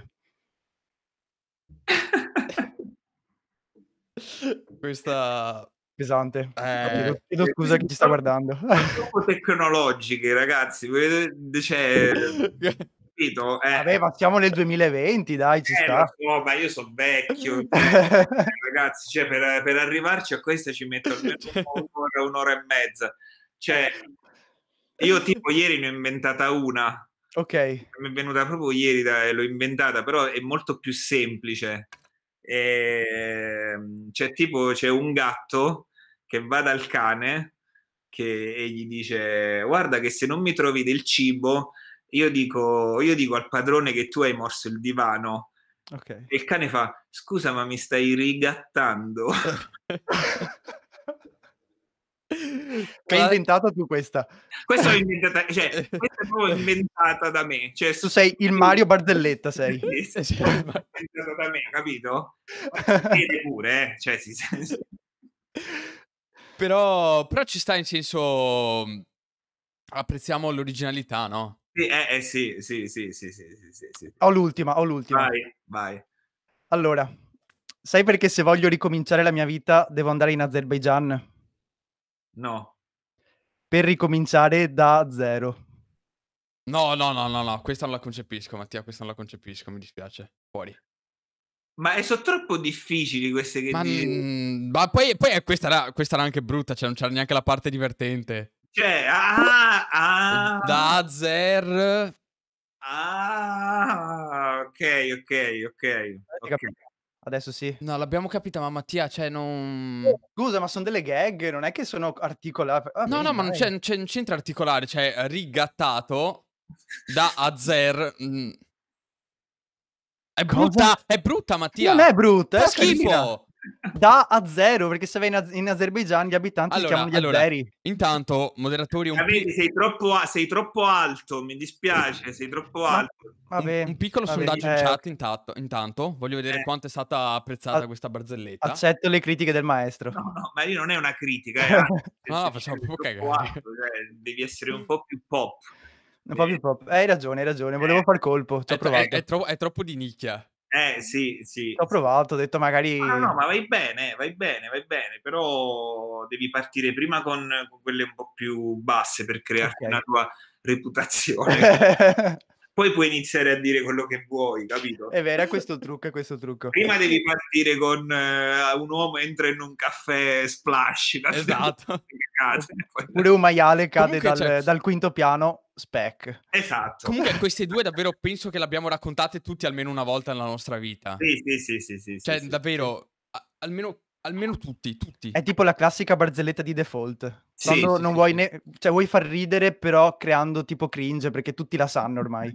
Questa Pesante. Chiedo eh chiedo scusa a chi ci sta guardando. Troppo tecnologiche, ragazzi. Volete, cioè, capito? Eh, Vabbè, ma siamo nel duemilaventi, dai, ci eh, sta. lo so, ma io so vecchio. Ragazzi, cioè, per, per arrivarci a questa ci metto almeno un'ora, un'ora e mezza. Cioè, io tipo ieri ne ho inventata una. Okay. Mi è venuta proprio ieri, da, l'ho inventata, però è molto più semplice. Ehm, c'è tipo, c'è un gatto che va dal cane che, e gli dice: guarda che se non mi trovi del cibo, io dico, io dico al padrone che tu hai morso il divano. Okay. E il cane fa: scusa, ma mi stai rigattando? Che hai inventato tu questa? Questa l'ho inventata, cioè, questa è proprio inventata da me. Cioè, Tu sei il Mario Barzelletta, sei. Sì, sì, inventato da me, capito? Vede pure, eh, cioè, si sente. Però però ci sta, in senso, mhmm, apprezziamo l'originalità, no? Sì, eh, eh, sì, sì, sì, sì, sì, sì, sì, sì. Ho l'ultima, ho l'ultima. Vai, vai. Allora, sai perché se voglio ricominciare la mia vita devo andare in Azerbaigian? No. Per ricominciare da zero. No, no, no, no, no, questa non la concepisco, Mattia, questa non la concepisco, mi dispiace. Fuori. Ma e so troppo difficili queste che Ma, di... mhmm, ma poi poi questa era questa era anche brutta, cioè non c'era neanche la parte divertente. Cioè, ah, ah, Da Azer ah, ok, ok, ok, ok. Adesso sì. No, l'abbiamo capita, ma Mattia, cioè non... Scusa, ma son delle gag, non è che sono articola va No, bene, no, ma non dai. c'è non c'è non c'entra articolare, cioè rigattato da Azer, mhmm È brutta, Cosa? è brutta, Mattia. Non è brutta, Fa è carina. schifo. Da a zero, perché se vai in Az in Azerbaigian gli abitanti si Allora, chiamano gli allora, azeri. intanto, moderatori, un Ah, vedi, pi sei troppo, a- sei troppo alto, mi dispiace, sei troppo Ma alto. un vabbè, un piccolo vabbè, sondaggio in eh, chat okay. intatto intanto, voglio vedere Eh. quanto è stata apprezzata A questa barzelletta. accetto le critiche del maestro. No, no, ma lì non è una critica, eh, anzi, No, se no, ti facciamo sei proprio troppo cagare. alto, cioè, devi essere un po' più pop. Un po' più pop. Hai ragione, hai ragione, volevo Eh. far colpo, ci ho È tro è provato. è tro è troppo di nicchia. Eh, sì, sì, Ci ho sì. provato, ho detto No, no, magari no, ma vai bene, vai bene, vai bene, però devi partire prima con con quelle un po' più basse per crearti una Okay. tua reputazione. Poi puoi iniziare a dire quello che vuoi, capito? È vero, è questo il trucco, è questo il trucco. Prima devi partire con eh, un uomo entra in un caffè splash, Esatto. Oppure un maiale cade Comunque, cioè dal dal quinto piano, spec. Esatto. Comunque queste due davvero penso che le abbiamo raccontate tutti almeno una volta nella nostra vita. Sì, sì, sì, sì, sì, Cioè, sì, sì. davvero, a almeno almeno tutti, tutti. È tipo la classica barzelletta di default. Sì, Quando sì, non sì, vuoi sì. ne cioè vuoi far ridere però creando tipo cringe, perché tutti la sanno ormai.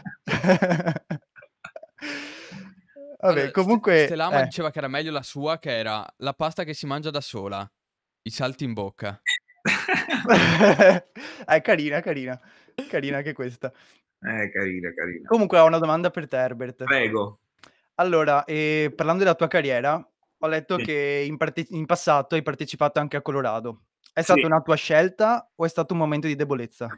Vabbè, Allora, Ste comunque Stelama eh. diceva che era meglio la sua, che era la pasta che si mangia da sola, i salti in bocca. È carina, carina. Carina anche questa. Eh, carina, carina. Comunque ho una domanda per te, Herbert. Prego. Allora, ehm, parlando della tua carriera, ho letto Sì. che in parte in passato hai partecipato anche a Colorado. È stata Sì. una tua scelta o è stato un momento di debolezza?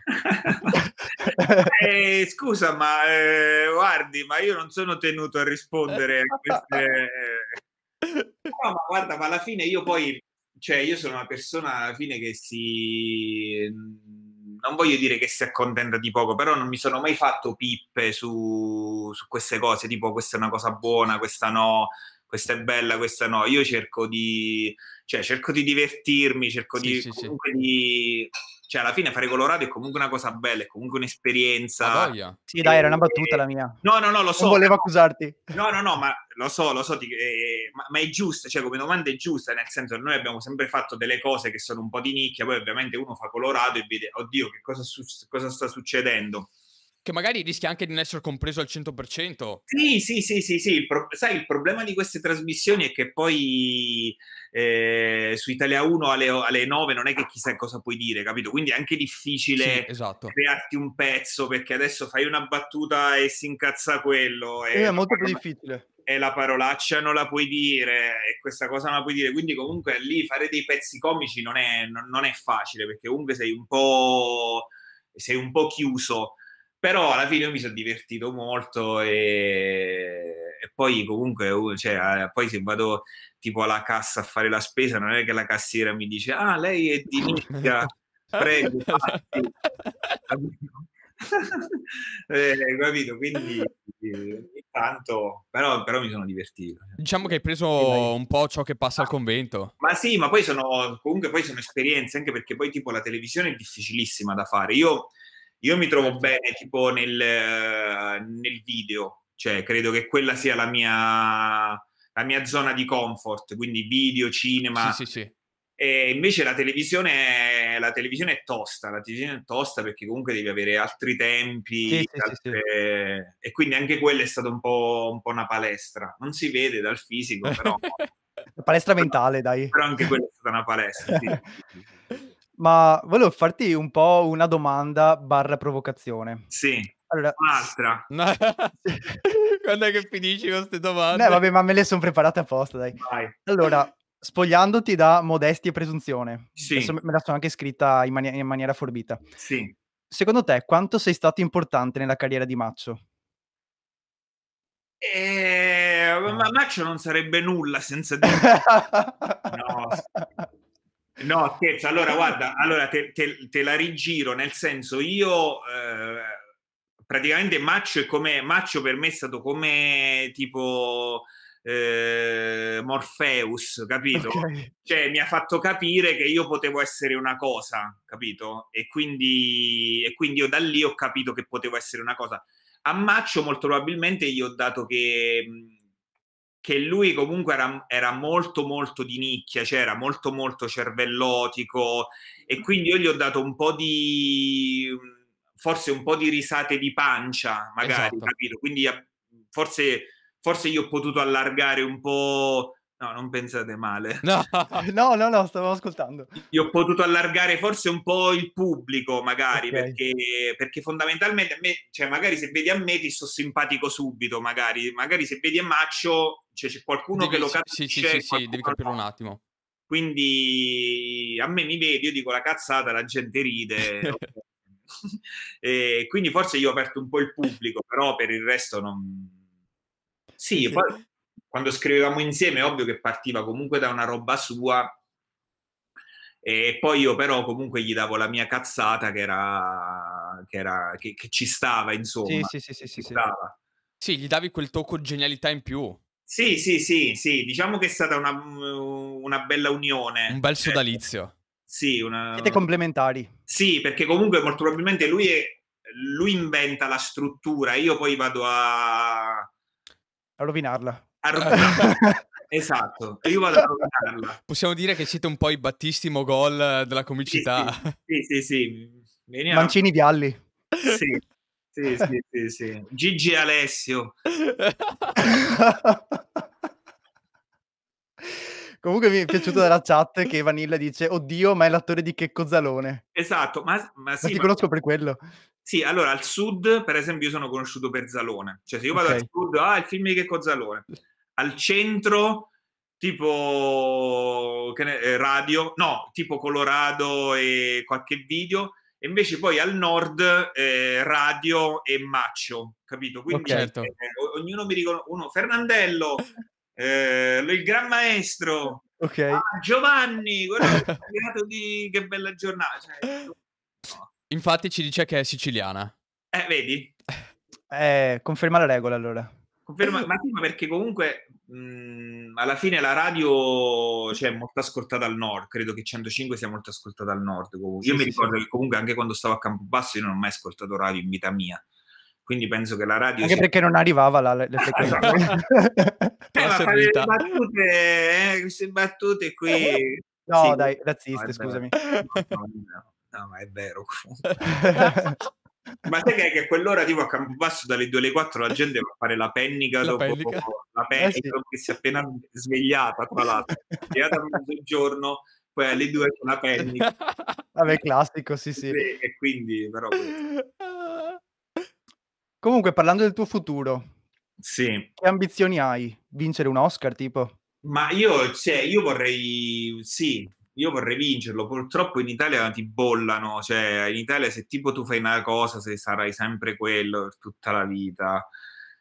Eh, scusa, ma, ehm, guardi, ma io non sono tenuto a rispondere a queste no, ma guarda, ma alla fine io poi cioè io sono una persona alla fine che si mhmm, non voglio dire che si accontenta di poco, però non mi sono mai fatto pippe su su queste cose, tipo questa è una cosa buona, questa no, questa è bella, questa no. Io cerco di cioè cerco di divertirmi, cerco Sì, di sì, sì. comunque di cioè alla fine fare Colorado è comunque una cosa bella, è comunque A un'esperienza. voglia. Sì dai, era una battuta Ehm la mia. no, no, no, lo Non so, volevo però accusarti. no, no, no, ma lo so, lo so, ti ehm, ma ma è giusta, cioè come domanda è giusta, nel senso che noi abbiamo sempre fatto delle cose che sono un po' di nicchia, poi ovviamente uno fa Colorado e vede: "Oddio, che cosa sus cosa sta succedendo?" Che magari rischia anche di non essere compreso al cento per cento. Sì, sì, sì, sì, sì, il pro sai il problema di queste trasmissioni è che poi, ehm, su Italia uno alle o alle nove non è che chissà cosa puoi dire, capito? Quindi è anche Sì, difficile esatto. crearti un pezzo, perché adesso fai una battuta e si incazza quello Eh, e è la molto più parola difficile. e la parolaccia non la puoi dire e questa cosa non la puoi dire. Quindi comunque lì fare dei pezzi comici non è non non è facile, perché comunque sei un po' sei un po' chiuso. Però alla fine io mi son divertito molto, ehm, e poi comunque u cioè, ehm, poi se vado tipo alla cassa a fare la spesa, non è che la cassiera mi dice: "Ah, lei è di nicchia, prego passi." Capito? Eh, capito? Quindi ogni tanto però però mi sono divertito. Diciamo che hai Sì dai. preso un po' ciò che passa al Ma convento. ma sì, ma poi sono comunque poi sono esperienze, anche perché poi tipo la televisione è difficilissima da fare. Io io mi trovo Certo. bene tipo nel nel video, cioè credo che quella sia la mia la mia zona di comfort, quindi video, Sì, cinema. sì, sì. E invece la televisione la televisione è tosta, la televisione è tosta perché comunque devi avere altri Sì, tempi, sì, sì, sì. altre e quindi anche quella è stata un po' un po' una palestra. Non si vede dal fisico, però La palestra però mentale dai. però anche quella è stata una palestra, sì, sì, sì, sì, sì, sì. Ma volevo farti un po' una domanda barra provocazione. Sì, Allora s un'altra. No. Quand'è che finisci con 'ste No domande? vabbè, ma me le son preparate apposta dai. Vai. Allora, spogliandoti da modestia e presunzione, adesso Sì, me la sono anche scritta in manie in maniera forbita. sì. Secondo te quanto sei stato importante nella carriera di Maccio? Ehm, ma Ah. Maccio non sarebbe nulla senza di me. No, s no scherzo, allora guarda, allora te te te la rigiro, nel senso io, ehm, praticamente Maccio è come Maccio per me è stato come tipo, ehm, Morpheus, capito? Okay. Cioè mi ha fatto capire che io potevo essere una cosa, capito? E quindi e quindi io da lì ho capito che potevo essere una cosa. A Maccio molto probabilmente gli ho dato che mhmm, che lui comunque era era molto, molto di nicchia, cioè era molto, molto cervellotico e quindi io gli ho dato un po' di mhmm, forse un po' di risate di pancia magari, Esatto. capito? Quindi a forse forse gli ho potuto allargare un po' no, non pensate male. No. No, no, no, stavo ascoltando. Gli ho potuto allargare forse un po' il pubblico magari, Okay. perché perché fondamentalmente a me cioè magari se vedi a me ti sto simpatico subito magari, magari se vedi a Maccio, cioè c'è qualcuno che Devi lo sì, sì, sì, capisce sì, e sì, devi qualcuno capirlo un no. attimo. Quindi a me mi vedi, io dico la cazzata, la gente ride, okay. E quindi forse io ho aperto un po' il pubblico, però per il resto non Sì, sì, e sì. poi quando scrivevamo insieme è ovvio che partiva comunque da una roba sua e poi io però comunque gli davo la mia cazzata che era che era che che ci stava Sì, insomma, sì, sì, sì, ci sì, sì. stava. Sì, gli davi quel tocco genialità in più. Sì, sì, sì, sì, diciamo che è stata una mhmm, una bella Un unione. bel Cioè sodalizio. sì, Siete una complementari. sì, perché comunque molto probabilmente lui è lui inventa la struttura, io poi vado a A rovinarla. a rovinarla. Esatto, io vado a rovinarla. Possiamo dire che siete un po' i Battisti Mogol della Sì, comicità. sì, sì, sì, sì. Veniamo Mancini Vialli. sì, sì, sì, sì, sì. Gigi e Alessio. Comunque mi è piaciuto dalla chat che Vanilla dice: "Oddio, ma è l'attore di Checco Zalone". Esatto, ma s ma Ma sì, ti ma conosco per quello. sì, allora al sud, per esempio, io sono conosciuto per Zalone. Cioè, se io vado al Okay. sud, ah, il film di Checco Zalone. Al centro, tipo, che ne ehm, Radio, no, tipo Colorado e qualche video, e invece poi al nord, ehm, Radio e Maccio, capito? Quindi, Okay. Certo. ehm, o ognuno mi ricono uno Fernandello, ehm, l il Gran Maestro, Okay. ah, Giovanni, quello che ha candidato di Che bella giornata, cioè no. Infatti ci dice che è siciliana. Eh, vedi? Eh, conferma la regola allora. Conferma, ma sì, ma perché comunque, mhmm, alla fine la radio, cioè, è molto ascoltata al nord, credo che centocinque sia molto ascoltata al nord comu io Sì, mi sì, sì. ricordo che comunque anche quando stavo a Campobasso io non ho mai ascoltato radio in vita mia. Quindi penso che la radio Anche sia perché non arrivava là le le frequenze. Eh, T'ha ma fare le servita. battute eh, queste battute qui sì, No dai, no è razziste, vero. scusami. No, no, no, no, ma è vero comunque. Ma sai che che a quell'ora tipo a Campobasso dalle due alle quattro la gente va a fare la pennica La dopo pellica. la pe Eh e sì. dopo che si è appena svegliata tra l'altro. Svegliata a mezzogiorno, poi alle due c'è la pennica. Vabbè, classico, sì, sì. Sì, e quindi però que Comunque parlando del tuo futuro, Sì. che ambizioni hai? Vincere un Oscar tipo? Ma io cioè, io vorrei sì, io vorrei vincerlo. Purtroppo in Italia ti bollano, cioè in Italia se tipo tu fai una cosa, se sarai sempre quello per tutta la vita.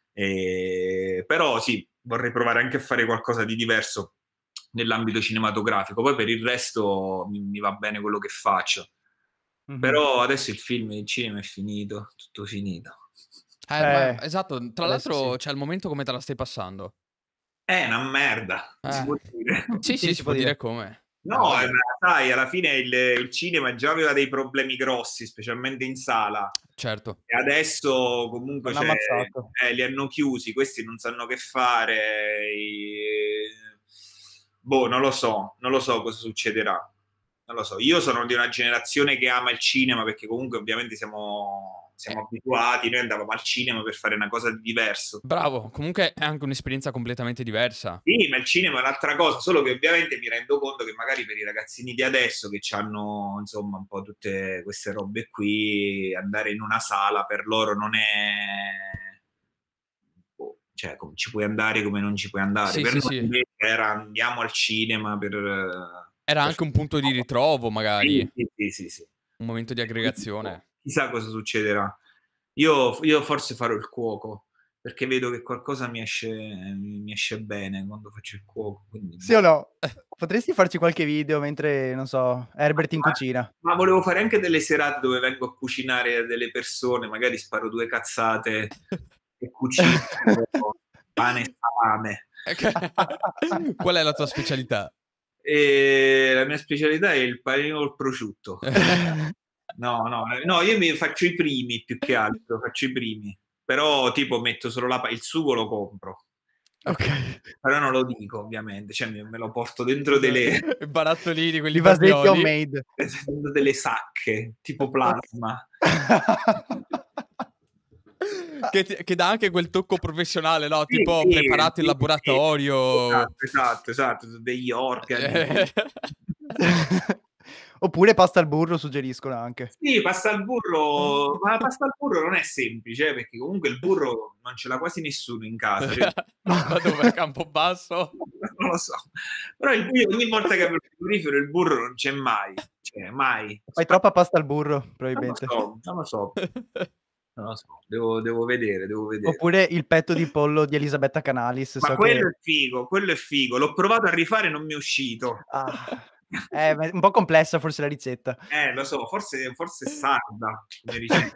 Ehm, però sì, vorrei provare anche a fare qualcosa di diverso nell'ambito cinematografico. Poi per il resto mi mi va bene quello che faccio. Mh-mh. Però adesso il film il cinema è finito, tutto finito. Eh, ma Eh, esatto, tra adesso sì. l'altro, cioè al momento come te la stai passando? È 'na merda, si Eh. può dire. Sì, Sì, sì, si si può può dire dire. come. Ha No, eh, voglia. ma sai, alla fine il il cinema già aveva dei problemi grossi, specialmente in sala. Certo. E adesso comunque L'hanno cioè, ammazzato. eh, li hanno chiusi, questi non sanno che fare, i boh, non lo so, non lo so cosa succederà. Non lo so. Io sono di una generazione che ama il cinema perché comunque ovviamente siamo Eh. siamo abituati, noi andavamo al cinema per fare una cosa di diverso. Bravo, comunque è anche un'esperienza completamente diversa. Sì, ma il cinema è un'altra cosa, solo che ovviamente mi rendo conto che magari per i ragazzini di adesso che c'hanno, insomma, un po' tutte queste robe qui, andare in una sala per loro non è boh, cioè com ci puoi andare come non ci puoi andare. Sì, Per sì, noi sì. invece era andiamo al cinema per Era per anche un punto di ritrovo magari, sì, sì, sì, sì, sì. un momento di E quindi boh, aggregazione. chissà cosa succederà. Io f io forse farò il cuoco, perché vedo che qualcosa mi esce mi esce bene quando faccio il cuoco, quindi Sì o boh. no? Potresti farci qualche video mentre, non so, Herbert in cucina? Ma volevo fare anche delle serate dove vengo a cucinare a delle persone, magari sparo due cazzate e cucino pane e salame. Qual è la tua specialità? Ehm, la mia specialità è il panino col prosciutto. No, no, ehm, no, io mi faccio i primi più che altro, faccio i primi. Però tipo metto solo la pa il sugo lo compro. Okay. Però non lo dico ovviamente, cioè me me lo porto dentro delle Barattolini, quelli I vasetti fagioli. homemade. dentro delle sacche, tipo plasma. Che ti che dà anche quel tocco professionale, no, Sì, tipo sì, preparato in sì, sì. laboratorio. Esatto, esatto, esatto, degli organi. Oppure pasta al burro suggeriscono anche. Sì, pasta al burro, ma la pasta al burro non è semplice, eh, perché comunque il burro non ce l'ha quasi nessuno in casa, cioè Da dove? A Campobasso? non lo so. Però il io ogni volta che apro il frigorifero il burro non c'è mai, cioè mai. Fai Spa troppa pasta al burro, non lo probabilmente. so, non lo so, non lo so, devo devo vedere, devo vedere. Oppure il petto di pollo di Elisabetta Canalis, Ma so quello che è figo, quello è figo. L'ho provato a rifare e non mi è uscito. ah, eh, ma è un po' complessa forse la ricetta. Eh, lo so, forse forse è sarda come ricetta.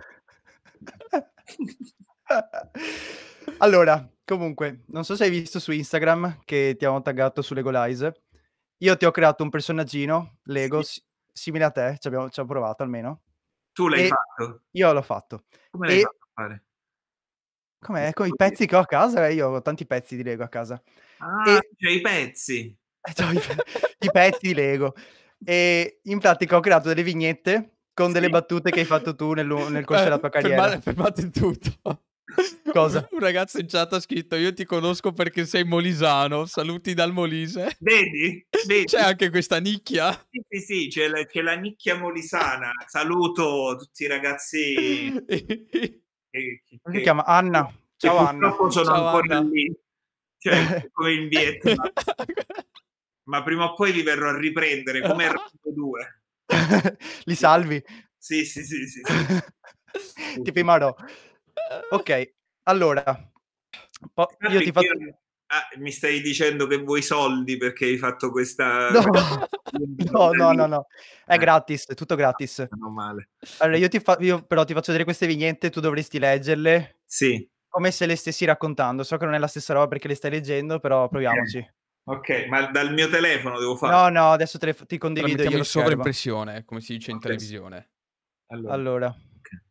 Allora, comunque, non so se hai visto su Instagram che ti avevo taggato su Lego Lies. Io ti ho creato un personaggino Lego Sì. s simile a te, ci abbiamo ci ho provato almeno, Tu l'hai e fatto? io l'ho fatto. Come l'hai E fatto a fare? com'è? Con i Così. pezzi che ho a casa, eh, io ho tanti pezzi di Lego a casa. Ah, E c'hai i pezzi. eh, c'ho i pe i pezzi di Lego. E in pratica ho creato delle vignette con delle Sì. battute che hai fatto tu nel lu nel corso Eh, della tua carriera. fermate fermate tutto. Cosa? Un ragazzo in chat ha scritto: io ti conosco perché sei molisano, saluti dal Molise. Vedi? Vedi? C'è anche questa nicchia? Sì, sì, sì, c'è la, c'è la nicchia molisana. Saluto tutti i ragazzi che, che, Come si che, chiama? Anna. che Ciao Anna. purtroppo sono Ciao, ancora Anna. lì, cioè come in Vietnam. Ma prima o poi li verrò a riprendere come Rambo due. Li salvi? Sì, sì, sì, sì, sì. Ti primerò. Ok, allora. Po- io Sappi ti che faccio... io- ah, mi stai dicendo che vuoi soldi perché hai fatto questa... No, questa- no, no, no, no. È Eh, gratis, è tutto gratis. meno male. Allora, io, ti fa- io però ti faccio vedere queste vignette, tu dovresti leggerle Sì. come se le stessi raccontando. So che non è la stessa roba perché le stai leggendo, però proviamoci. Ok, ma dal mio telefono devo fare. No, no, adesso te le f- ti Però condivido mettiamo io in lo schermo. sovraimpressione, come si dice in Ok. televisione. Allora, Allora, ok.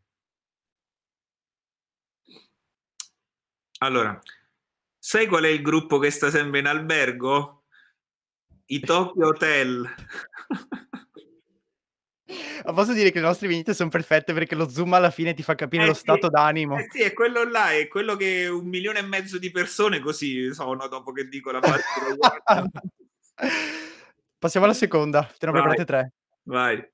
Allora, sai qual è il gruppo che sta sempre in albergo? I Tokyo Hotel. ma posso dire che le nostre vignette sono perfette perché lo zoom alla fine ti fa capire Eh lo sì, stato d'animo. eh sì, è quello là, è quello che un milione e mezzo di persone così sono dopo che dico la battuta. Passiamo alla seconda, te ne ho Vai, preparate tre. vai.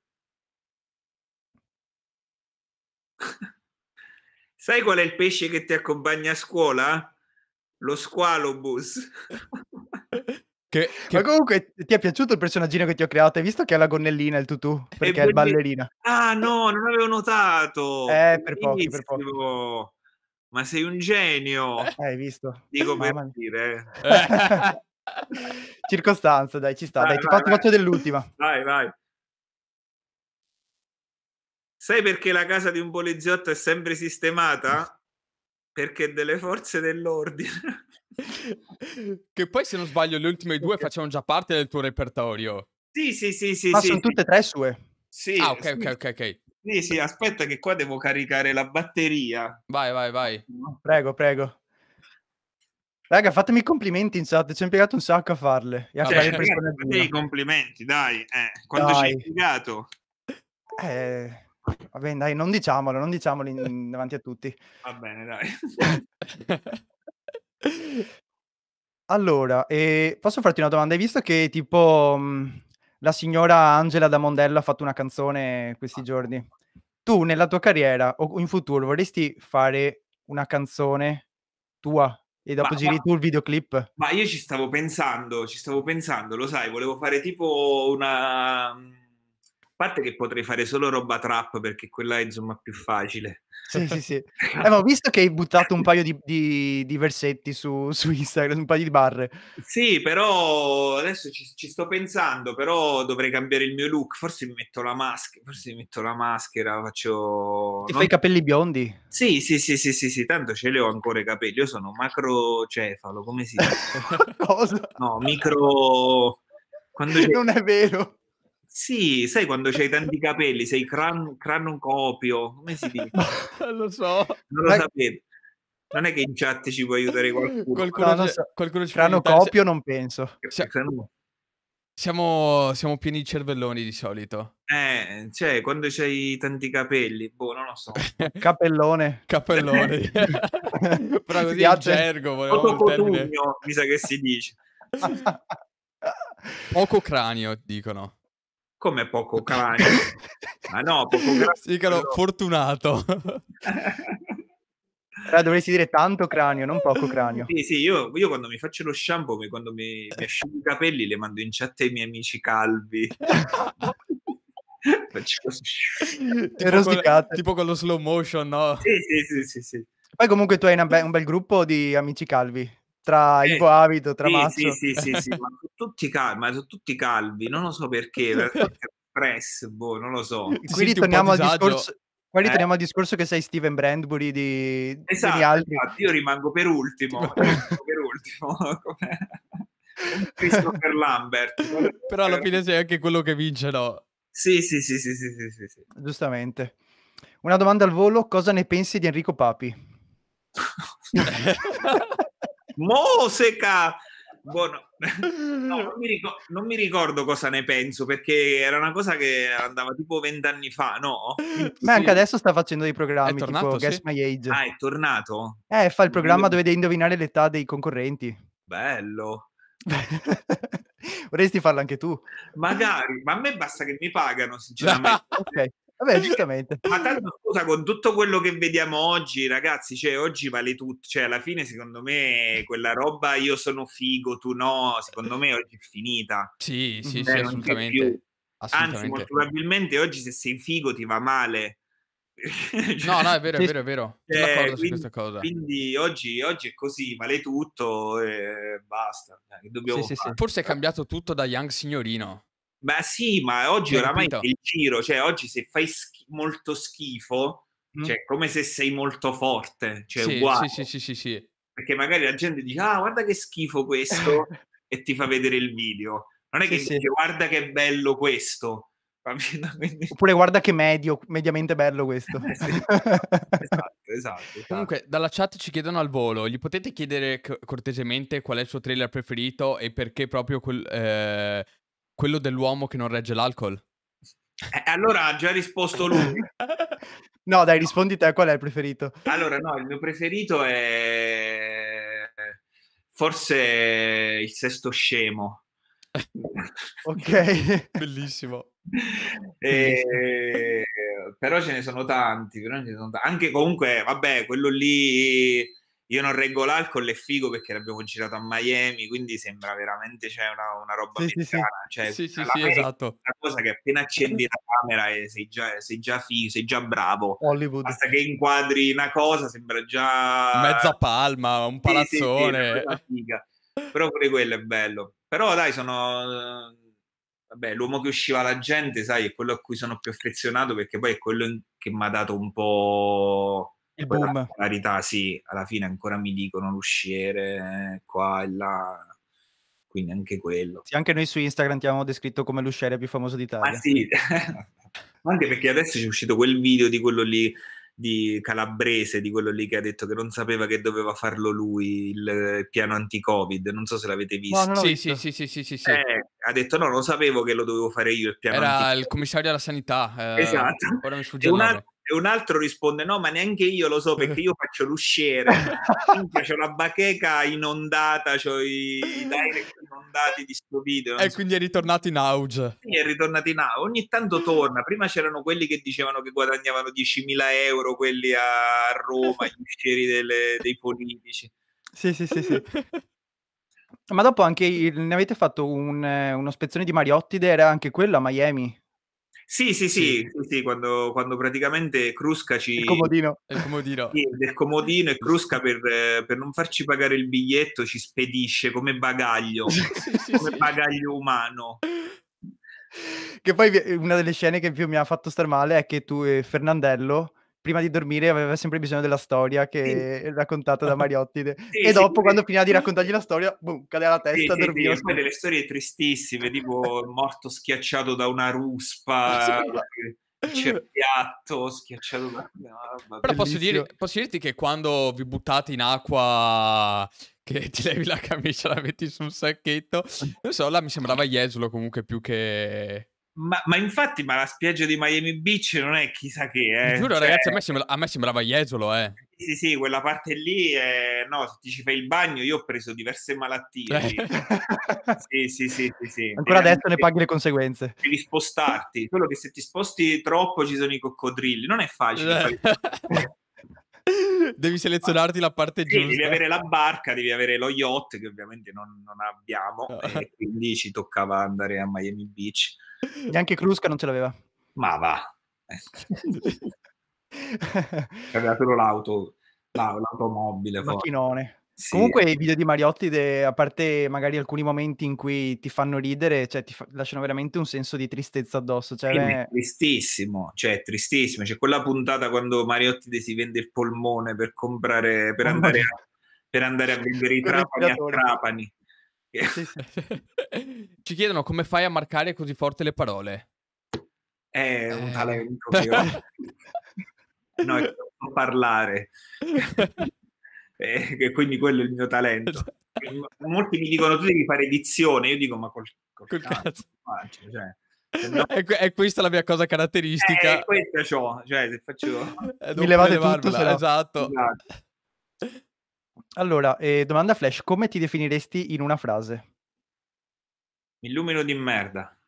Sai qual è il pesce che ti accompagna a scuola? Lo squalobus. Che, Ma che... comunque ti è piaciuto il personaggino che ti ho creato? Hai visto che ha la gonnellina, il tutù? Perché è il belli- ballerina. Ah no, non avevo notato. Eh, per pochi, per pochi. Bellissimo. Ma sei un genio. Eh, hai visto? Dico per Mamma mia. dire. Circostanza, dai, ci sta. Vai, Dai, ti, vai, fa- ti vai. faccio dell'ultima. Vai, vai. Sai perché la casa di un poliziotto è sempre sistemata? Perché delle forze dell'ordine. Che poi, se non sbaglio, le ultime due facevano già parte del tuo repertorio. Sì, sì, sì, sì, Ma sì, sono sì. tutte e tre sue. Sì, Ah, ok, sì. ok, ok, ok. Sì, sì, aspetta che qua devo caricare la batteria. Vai, vai, vai. Prego, prego. Raga, fatemi i complimenti in chat, ci ho impiegato un sacco a farle e a Vabbè, fare il Cioè, ragazzi, fate i personaggino. complimenti, dai. Eh, quando ci hai Dai. impiegato? Eh, va bene, dai, non diciamolo, non diciamolo in- davanti a tutti. Va bene, dai. Allora, eh, posso farti una domanda? Hai visto che tipo mh, la signora Angela da Mondello ha fatto una canzone questi giorni? Tu nella tua carriera o in futuro vorresti fare una canzone tua e Ma, dopo ma- giri tu il videoclip? ma io ci stavo pensando, ci stavo pensando, lo sai, volevo fare tipo una... A parte che potrei fare solo roba trap perché quella è insomma più facile. Sì, sì, sì. Eh, ma ho visto che hai buttato un paio di, di- di versetti su, su Instagram, un paio di barre. Sì, però adesso ci, ci sto pensando, però dovrei cambiare il mio look, forse mi metto la maschera, forse mi metto la maschera, faccio... Ti non- fai i capelli biondi? Sì, sì, sì, sì, sì, sì, tanto ce li ho ancora i capelli, io sono macrocefalo, come si dice? Cosa? No, micro... Quando c'è... Non è vero. Sì, sai quando c'hai tanti capelli, sei cran... cranocopio, come si dice? Non lo so. Non lo Ma- sapevo. Non è che in chat ci può aiutare qualcuno. Qualcuno, No, non ci- so. qualcuno ci può aiutare. Cranocopio non penso. Sia- Crano- Siamo, siamo pieni di cervelloni di solito. Eh, cioè, quando c'hai tanti capelli, boh, non lo so. Capellone. Cappelloni. Però Ti così in piace? gergo volevamo il termine. Fotocotugno, mi sa che si dice. Poco cranio, dicono. Come poco cranio? Ma no, poco cranio. Si dicono no. fortunato. Eh, dovresti dire tanto cranio, non poco cranio. Sì, sì, io, io quando mi faccio lo shampoo, mi- quando mi, mi asciugo i capelli, le mando in chat ai miei amici calvi. Faccio così. tipo, Rosicate. con, tipo con lo slow motion, no? Sì, sì, sì, sì, sì. Poi comunque tu hai una be- un bel gruppo di amici calvi. Tra Eh, Ivo Abito, tra sì, Mazzo. sì, sì, sì, sì, ma sono tutti calvi, ma sono tutti calvi, non lo so perché, forse stress, boh, non lo so. Ti Qui senti un po' ritorniamo al disagio? discorso. Qua Eh? ritorniamo al discorso che sei Steven Brandbury di, degli Esatto, altri. esatto, io rimango per ultimo, Tipo- io rimango per ultimo, come, come Christopher Lambert. Però alla fine sei anche quello che vince, no? Sì, sì, sì, sì, sì, sì, sì, sì. Giustamente. Una domanda al volo, cosa ne pensi di Enrico Papi? Moseca! Boh, no. No, non, mi ricor- non mi ricordo cosa ne penso, perché era una cosa che andava tipo vent'anni fa, no? Ma anche Sì. adesso sta facendo dei È programmi tornato, tipo sì. Guess My Age. Ah, è tornato? Eh, fa il programma Io- dove devi indovinare l'età dei concorrenti. Bello. Vorresti farlo anche tu? Magari, ma a me basta che mi pagano, sinceramente. Okay. Vabbè, giustamente. Ma tanto scusa, con tutto quello che vediamo oggi, ragazzi, cioè oggi vale tutto, cioè alla fine secondo me quella roba io sono figo, tu no, secondo me oggi è finita. Sì, sì, Mh-mh. sì, Cioè, non c'è più. assolutamente. Anzi, Assolutamente. molto probabilmente oggi se sei figo ti va male. No, no, Cioè, è vero, è Sì, vero, sì. è vero. Son cioè, d'accordo su quindi, questa cosa. quindi oggi, oggi è così, vale tutto e basta. Eh, Che Sì, dobbiamo sì, sì. fare? Forse è cambiato tutto da Young Signorino. Beh sì, ma oggi Hai oramai capito? è il giro, cioè oggi se fai schi- molto schifo, Mh. cioè è come se sei molto forte, cioè è Sì, sì, uguale, sì, sì, sì, sì. perché magari la gente dice ah guarda che schifo questo e ti fa vedere il video, non è che Sì, sì. dice guarda che bello questo, capito? Quindi- Oppure guarda che medio mediamente bello questo. Eh sì. Esatto, esatto, esatto. Comunque, dalla chat ci chiedono al volo, gli potete chiedere c- cortesemente qual è il suo trailer preferito e perché proprio quel, eh, quello dell'uomo che non regge l'alcol? Eh, allora ha già risposto lui. No dai, No. rispondi te qual è il preferito. Allora, no, il mio preferito è forse il sesto scemo. Okay. Bellissimo. Bellissimo. Eh, però ce ne sono tanti, però ce ne sono ta- anche comunque, vabbè, quello lì io non reggo l'alcol è figo perché l'abbiamo girato a Miami, quindi sembra veramente cioè, una, una roba Sì, sì, sì. americana. Cioè, Sì, sì, sì, l'America esatto. è una cosa che appena accendi la camera e sei già, sei già figo, sei già bravo. Hollywood. Basta che inquadri una cosa, sembra già... Mezza palma, un Sì, sì, sì, una palazzone. cosa figa. Però pure quello è bello. Però dai, sono... eh, Vabbè, l'uomo che usciva la gente, sai, è quello a cui sono più affezionato perché poi è quello in- che mi ha dato un po' Il quella boom. popolarità, sì, alla fine ancora mi dicono l'usciere eh, qua e là, quindi anche quello. Sì, anche noi su Instagram ti avevamo descritto come l'usciere più famoso Ma d'Italia. sì, anche perché adesso c'è uscito quel video di quello lì di Calabrese, di quello lì che ha detto che non sapeva che doveva farlo lui, il piano anti-Covid, non so se l'avete No, visto. non l'ho Sì, sì, visto. sì, sì, sì, sì, sì. Eh, ha detto no, lo sapevo che lo dovevo fare io il piano Era il anti-Covid. commissario alla sanità. eh, Esatto. ora mi sfugge E il un, al- nome. e un altro risponde no, ma neanche io lo so perché io faccio l'usciere. Minchia, c'ho la bacheca inondata, c'ho i, i direct inondati di sto video. Non E so. quindi è ritornato in auge. Sì, è ritornato in A. Ogni tanto torna. Prima c'erano quelli che dicevano che guadagnavano diecimila euro, quelli a Roma, gli uscieri delle- dei politici. Sì, sì, sì, sì. Ma dopo anche il ne avete fatto un uno spezzone di Mariottide, era anche quello a Miami? Sì, sì, Sì, sì, sì, sì, quando, quando praticamente Crusca Il ci... comodino. è il comodino. Sì, del comodino e Crusca per, eh, per non farci pagare il biglietto ci spedisce come bagaglio, Sì, sì, come sì. bagaglio umano. Che poi vi una delle scene che più mi ha fatto star male è che tu e Fernandello, prima di dormire aveva sempre bisogno della storia Sì, che raccontata da Mariottide sì, e sì, dopo quando finiva di raccontargli la storia, boom, cadeva la sì, testa, sì, sì, dormiva e poi subito. delle storie tristissime, tipo morto schiacciato da una ruspa, Sì. il cerbiatto schiacciato da... No, vabbè. Però posso, dire- Bellissimo. posso dirti che quando vi buttate in acqua, che ti levi la camicia, la metti su un sacchetto, non so, là mi sembrava Jesolo comunque più che... Ma, ma infatti, ma la spiaggia di Miami Beach non è chissà Vi che, eh. giuro Cioè, ragazzi, a me, sembra- a me sembrava Jesolo, eh. sì, sì, quella parte lì, è... no, se ti ci fai il bagno, io ho preso diverse malattie lì. Sì, sì, sì, sì, sì. Ancora Devi, adesso ne devi- paghi le conseguenze. devi spostarti, solo che se ti sposti troppo ci sono i coccodrilli, non è facile fare... Devi selezionarti la parte Sì, devi giusta. avere la barca, devi avere lo yacht, che ovviamente non, non abbiamo, e quindi ci toccava andare a Miami Beach. Neanche Crusca non ce l'aveva. Ma va. Aveva solo l'auto, la- l'automobile, forse. Macchinone. Sì. Comunque i video di Mariottide, a parte magari alcuni momenti in cui ti fanno ridere, cioè ti fa lasciano veramente un senso di tristezza addosso. Cioè a Sì, ma è me tristissimo, cioè è tristissimo. C'è quella puntata quando Mariottide si vende il polmone per comprare, per mamma andare mia, a, per andare a vendere i col trapani a respiratore. Trapani. Sì, sì. Ci chiedono come fai a marcare così forte le parole. È un Eh. talento che ho. No, è non parlare. E che quindi quello è il mio talento. Molti mi dicono tu devi fare edizione, io dico ma col, col Col cazzo, cazzo. faccio, cioè, se no, È, que- è questa la mia cosa caratteristica. eh, questa c'ho, cioè se faccio Eh, Mi non levate puoi tutto, levarmela, se no. esatto. Esatto. Allora, eh, domanda flash, come ti definiresti in una frase? Mi illumino di merda.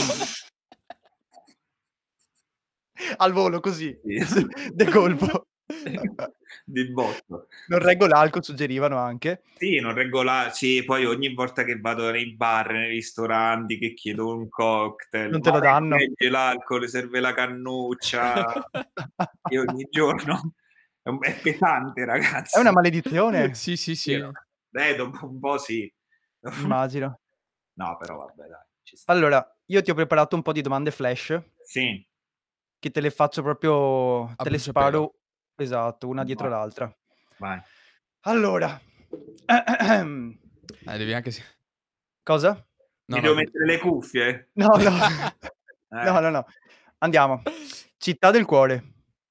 Al volo, così, Sì. de colpo. Di botto. Non reggo l'alcol, suggerivano anche. Sì, non regola sì, poi ogni volta che vado nei bar, nei ristoranti, che chiedo un cocktail, Non te lo "Ma danno?" legge l'alcol, serve la cannuccia, io ogni giorno è un è pesante ragazzi. È una maledizione? Sì, sì, Sì, sì. no. Eh, dopo un po' sì. Immagino. No, però vabbè dai, ci sta. Allora, io ti ho preparato un po' di domande flash, Sì, che te le faccio proprio A te le bruciapelo. sparo esatto, una dietro vai, l'altra. vai. Allora, Eh, devi anche... si- cosa? No, Mi no. devo mettere le cuffie? No, no. Eh. No, no, no. Andiamo. Città del cuore.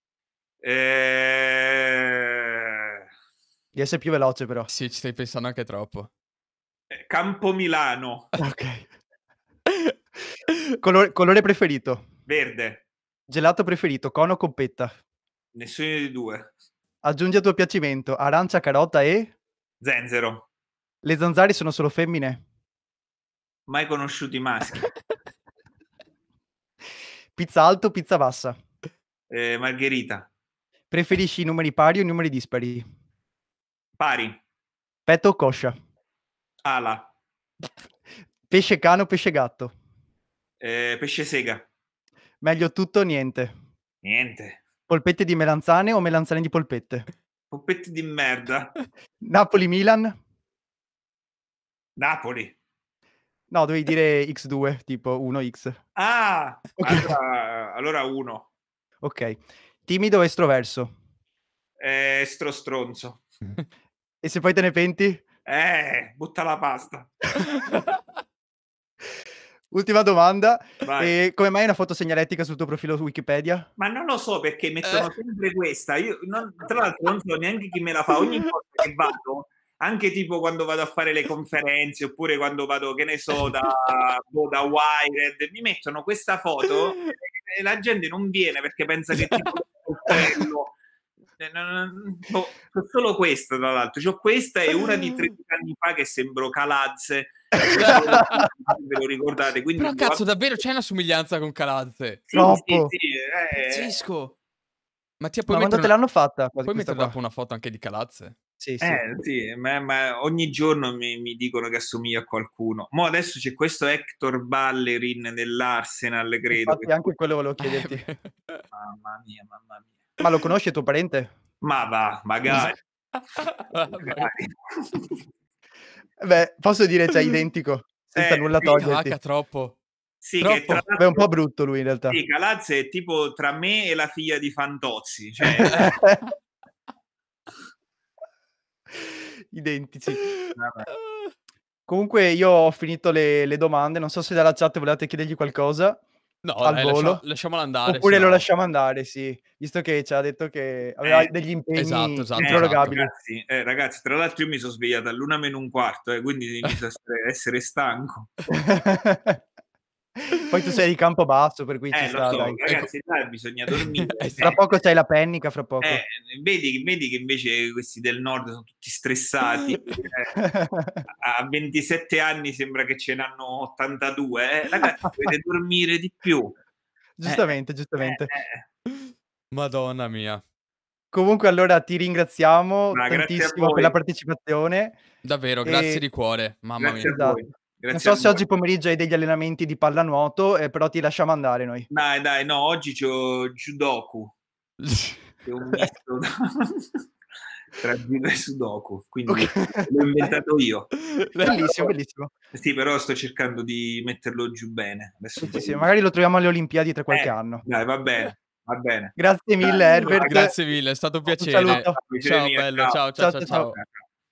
Ehm, Devi essere più veloce però. Sì, ci stai pensando anche troppo. Campo Milano, Okay. Colore colore preferito. verde, Gelato preferito, cono o coppetta. nessuno dei due. Aggiungi a tuo piacimento arancia, carota e Zenzero, le zanzare sono solo femmine? mai conosciuti maschi. Pizza alta o pizza bassa? Ehm, Margherita, Preferisci i numeri pari o i numeri dispari? pari, Petto o coscia? ala, Pesce cane o pesce gatto? ehm, pesce sega, Meglio tutto o niente? niente. Polpette di melanzane o melanzane di polpette? Polpetti di merda. Napoli-Milan? Napoli. No, dovevi dire X due, tipo uno X. Ah, Okay. allora allora uno. Okay. Timido o estroverso? Ehm, stro-stronzo. E se poi te ne penti? Eh, butta la pasta. Ultima domanda, Vai. ehm, come mai hai una foto segnaletica sul tuo profilo su Wikipedia? Ma non lo so perché mettono Eh. sempre questa. Io non tra l'altro non so neanche chi me la fa. Ogni volta che vado, anche tipo quando vado a fare le conferenze, oppure quando vado, che ne so, da boh, da Wired, mi mettono questa foto e e la gente non viene perché pensa che tipo il coltello. Eh, no non boh, c'ho solo questa tra l'altro. C'ho questa e una di tredici anni fa che sembro Calazze. Ve lo ricordate? Quindi Però cazzo, davvero c'è una somiglianza con Calazze. sì, Troppo. sì, sì, eh. Pazzesco. Mattia, puoi Ma quando mettere te una... l'hanno fatta quasi puoi questa mettere qua? dopo una foto anche di Calazze? Sì, sì. Eh sì, ma, ma ogni giorno mi, mi dicono che assomiglia a qualcuno. Mo' adesso c'è questo Hector Ballerin dell'Arsenal, credo. Infatti anche quello volevo chiederti. Mamma mia, mamma mia. Ma lo conosci, è tuo parente? Ma va, magari. Magari. magari. Beh, posso dire cioè identico, senza Eh, nulla sì. toglierti. Cacca, troppo. Sì, Troppo. che tra Beh, è un po' l'altro brutto lui in realtà. sì, Calazze è tipo tra me e la figlia di Fantozzi, cioè Identici. vabbè. Comunque io ho finito le le domande, non so se dalla chat volevate chiedergli qualcosa No, al dai, volo, lascia- lasciamolo andare. oppure lo sennò- lasciamo andare, sì, visto che ci ha detto che aveva Eh, degli impegni esatto, esatto, improrogabili. Ragazzi, eh, ragazzi, tra l'altro io mi sono svegliato all'una meno un quarto, eh, quindi inizio a essere, essere stanco. Poi tu sei di Campobasso, per cui ci Eh, lo sta, so, dai. ragazzi, dai, bisogna dormire. Eh, sì. Fra poco c'hai la pennica, fra poco. Eh, vedi, vedi che invece questi del nord sono tutti stressati. Eh, a ventisette anni sembra che ce n'hanno ottantadue. Eh. Ragazzi, dovete dormire di più. Giustamente, Eh, giustamente. eh, eh. Madonna mia. Comunque allora ti ringraziamo Ma grazie a tantissimo per voi. la partecipazione. Davvero, E grazie di cuore. Mamma Grazie mia. a voi. esatto. Grazie Non so a se voi. oggi pomeriggio hai degli allenamenti di pallanuoto, ehm, però ti lasciamo andare noi. Dai, dai, no, oggi c'ho Judoku. È un misto tra judo e sudoku, quindi Okay. l'ho inventato io. Bellissimo, bellissimo. Sì, però sto cercando di metterlo giù bene. Adesso Sì, sì, poi- sì, magari lo troviamo alle Olimpiadi tra qualche Eh, anno. dai, va bene, va bene. Grazie mille Dai, Herbert. Grazie mille, è stato un Un piacere. saluto. piacere Ciao mio, bello, ciao. ciao ciao Ciao, ciao ciao, ciao.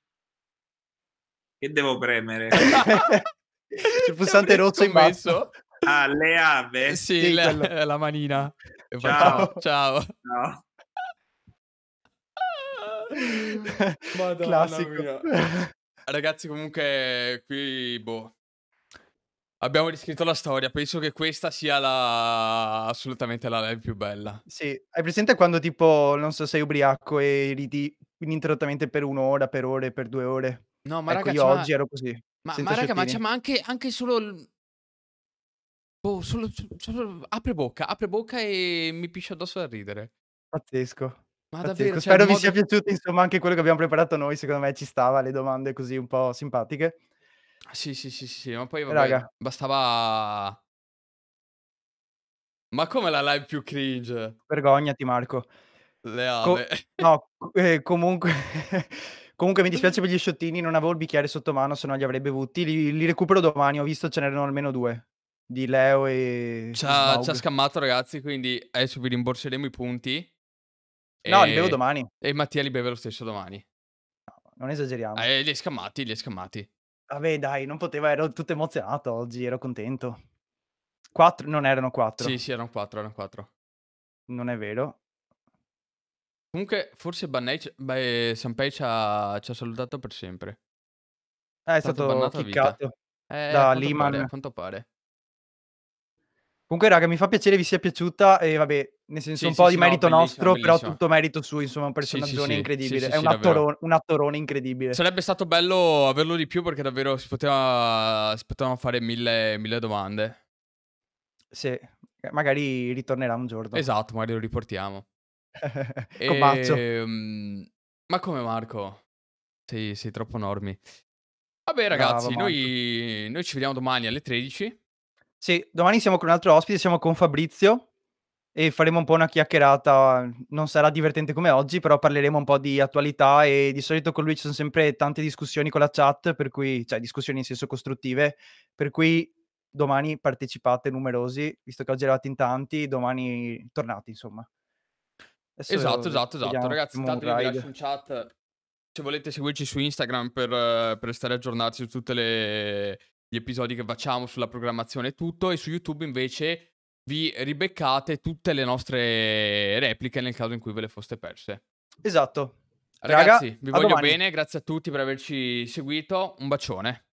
Che devo premere? Il pulsante rosso in basso. Scommesso? Ah, le ave? Sì, Sì, la, quello. la manina. E Ciao. facciamo- ciao. No. Madonna Classico. mia. Ragazzi, comunque qui, boh, abbiamo riscritto la storia. Penso che questa sia la assolutamente la live più bella. Sì, hai presente quando tipo, non so, sei ubriaco e ridi ininterrottamente per un' ora, per ore, per due ore? No, ma Ecco, raga, io cioè ma oggi ero così, ma ma senza raga, ma sciottini. cioè ma anche anche solo il boh, solo s solo apre bocca, apre bocca e mi piscio addosso dal ridere. Pazzesco, Ma davvero, pazzesco. cioè il Spero vi sia modo piaciuto insomma anche quello che abbiamo preparato noi, secondo me ci stava, le domande così un po' simpatiche. Sì, sì, sì, sì, sì, ma poi vabbè, Raga, bastava ma come la live più cringe? vergognati Marco. Leale. Co no, c ehm, comunque comunque mi dispiace per gli sciottini, non avevo il bicchiere sotto mano, se no li avrei bevuti. Li li recupero domani, ho visto ce n'erano almeno due, di Leo e C'ha c'ha Smaug. scammato ragazzi, quindi adesso vi rimborseremo i punti No, li bevo e domani. e Mattia li beve lo stesso domani. No, non esageriamo. Eh, li hai scammati, li hai scammati. Vabbè dai, non poteva, ero tutto emozionato oggi, ero contento. quattro non erano Sì, quattro, sì, eran quattro, eran quattro. non è vero. Comunque forse Bannei c beh, Sanpei c'ha c'ha salutato per sempre. Eh, è È stato stato bannato a vita. kickato Eh, a da quanto pare, a Liman. quanto pare. Comunque raga, mi fa piacere vi sia piaciuta e vabbè, nel senso Sì, un sì, po' di sì, no, merito bellissima, nostro, però bellissima. tutto merito suo, insomma, un Sì, sì, personaggione sì. Sì, incredibile. sì, È sì, un davvero. attoro un attorone incredibile. Sarebbe stato bello averlo di più perché davvero si poteva si potevano fare mille mille domande. Sì, eh, magari ritornerà un giorno. Esatto, magari lo riportiamo. Con Mazzo. Ehm, ma come Marco? Sei sei troppo normy. Vabbè Bravo ragazzi, Marco. noi noi ci vediamo domani alle tredici. Sì, domani siamo con un altro ospite, siamo con Fabrizio e faremo un po' una chiacchierata. Non sarà divertente come oggi, però parleremo un po' di attualità e di solito con lui ci son sempre tante discussioni con la chat, per cui cioè discussioni in senso costruttive, per cui domani partecipate numerosi, visto che oggi eravate in tanti, domani tornate insomma. Esatto, Adesso esatto, esatto. vediamo, Ragazzi, facciamo un intanto io vi lascio in raid. chat se volete seguirci su Instagram per per restare aggiornati su tutte le gli episodi che facciamo, sulla programmazione e tutto, e su YouTube invece vi ribeccate tutte le nostre repliche nel caso in cui ve le foste perse. Esatto. Raga, Ragazzi, vi a voglio domani. bene, grazie a tutti per averci seguito. Un bacione.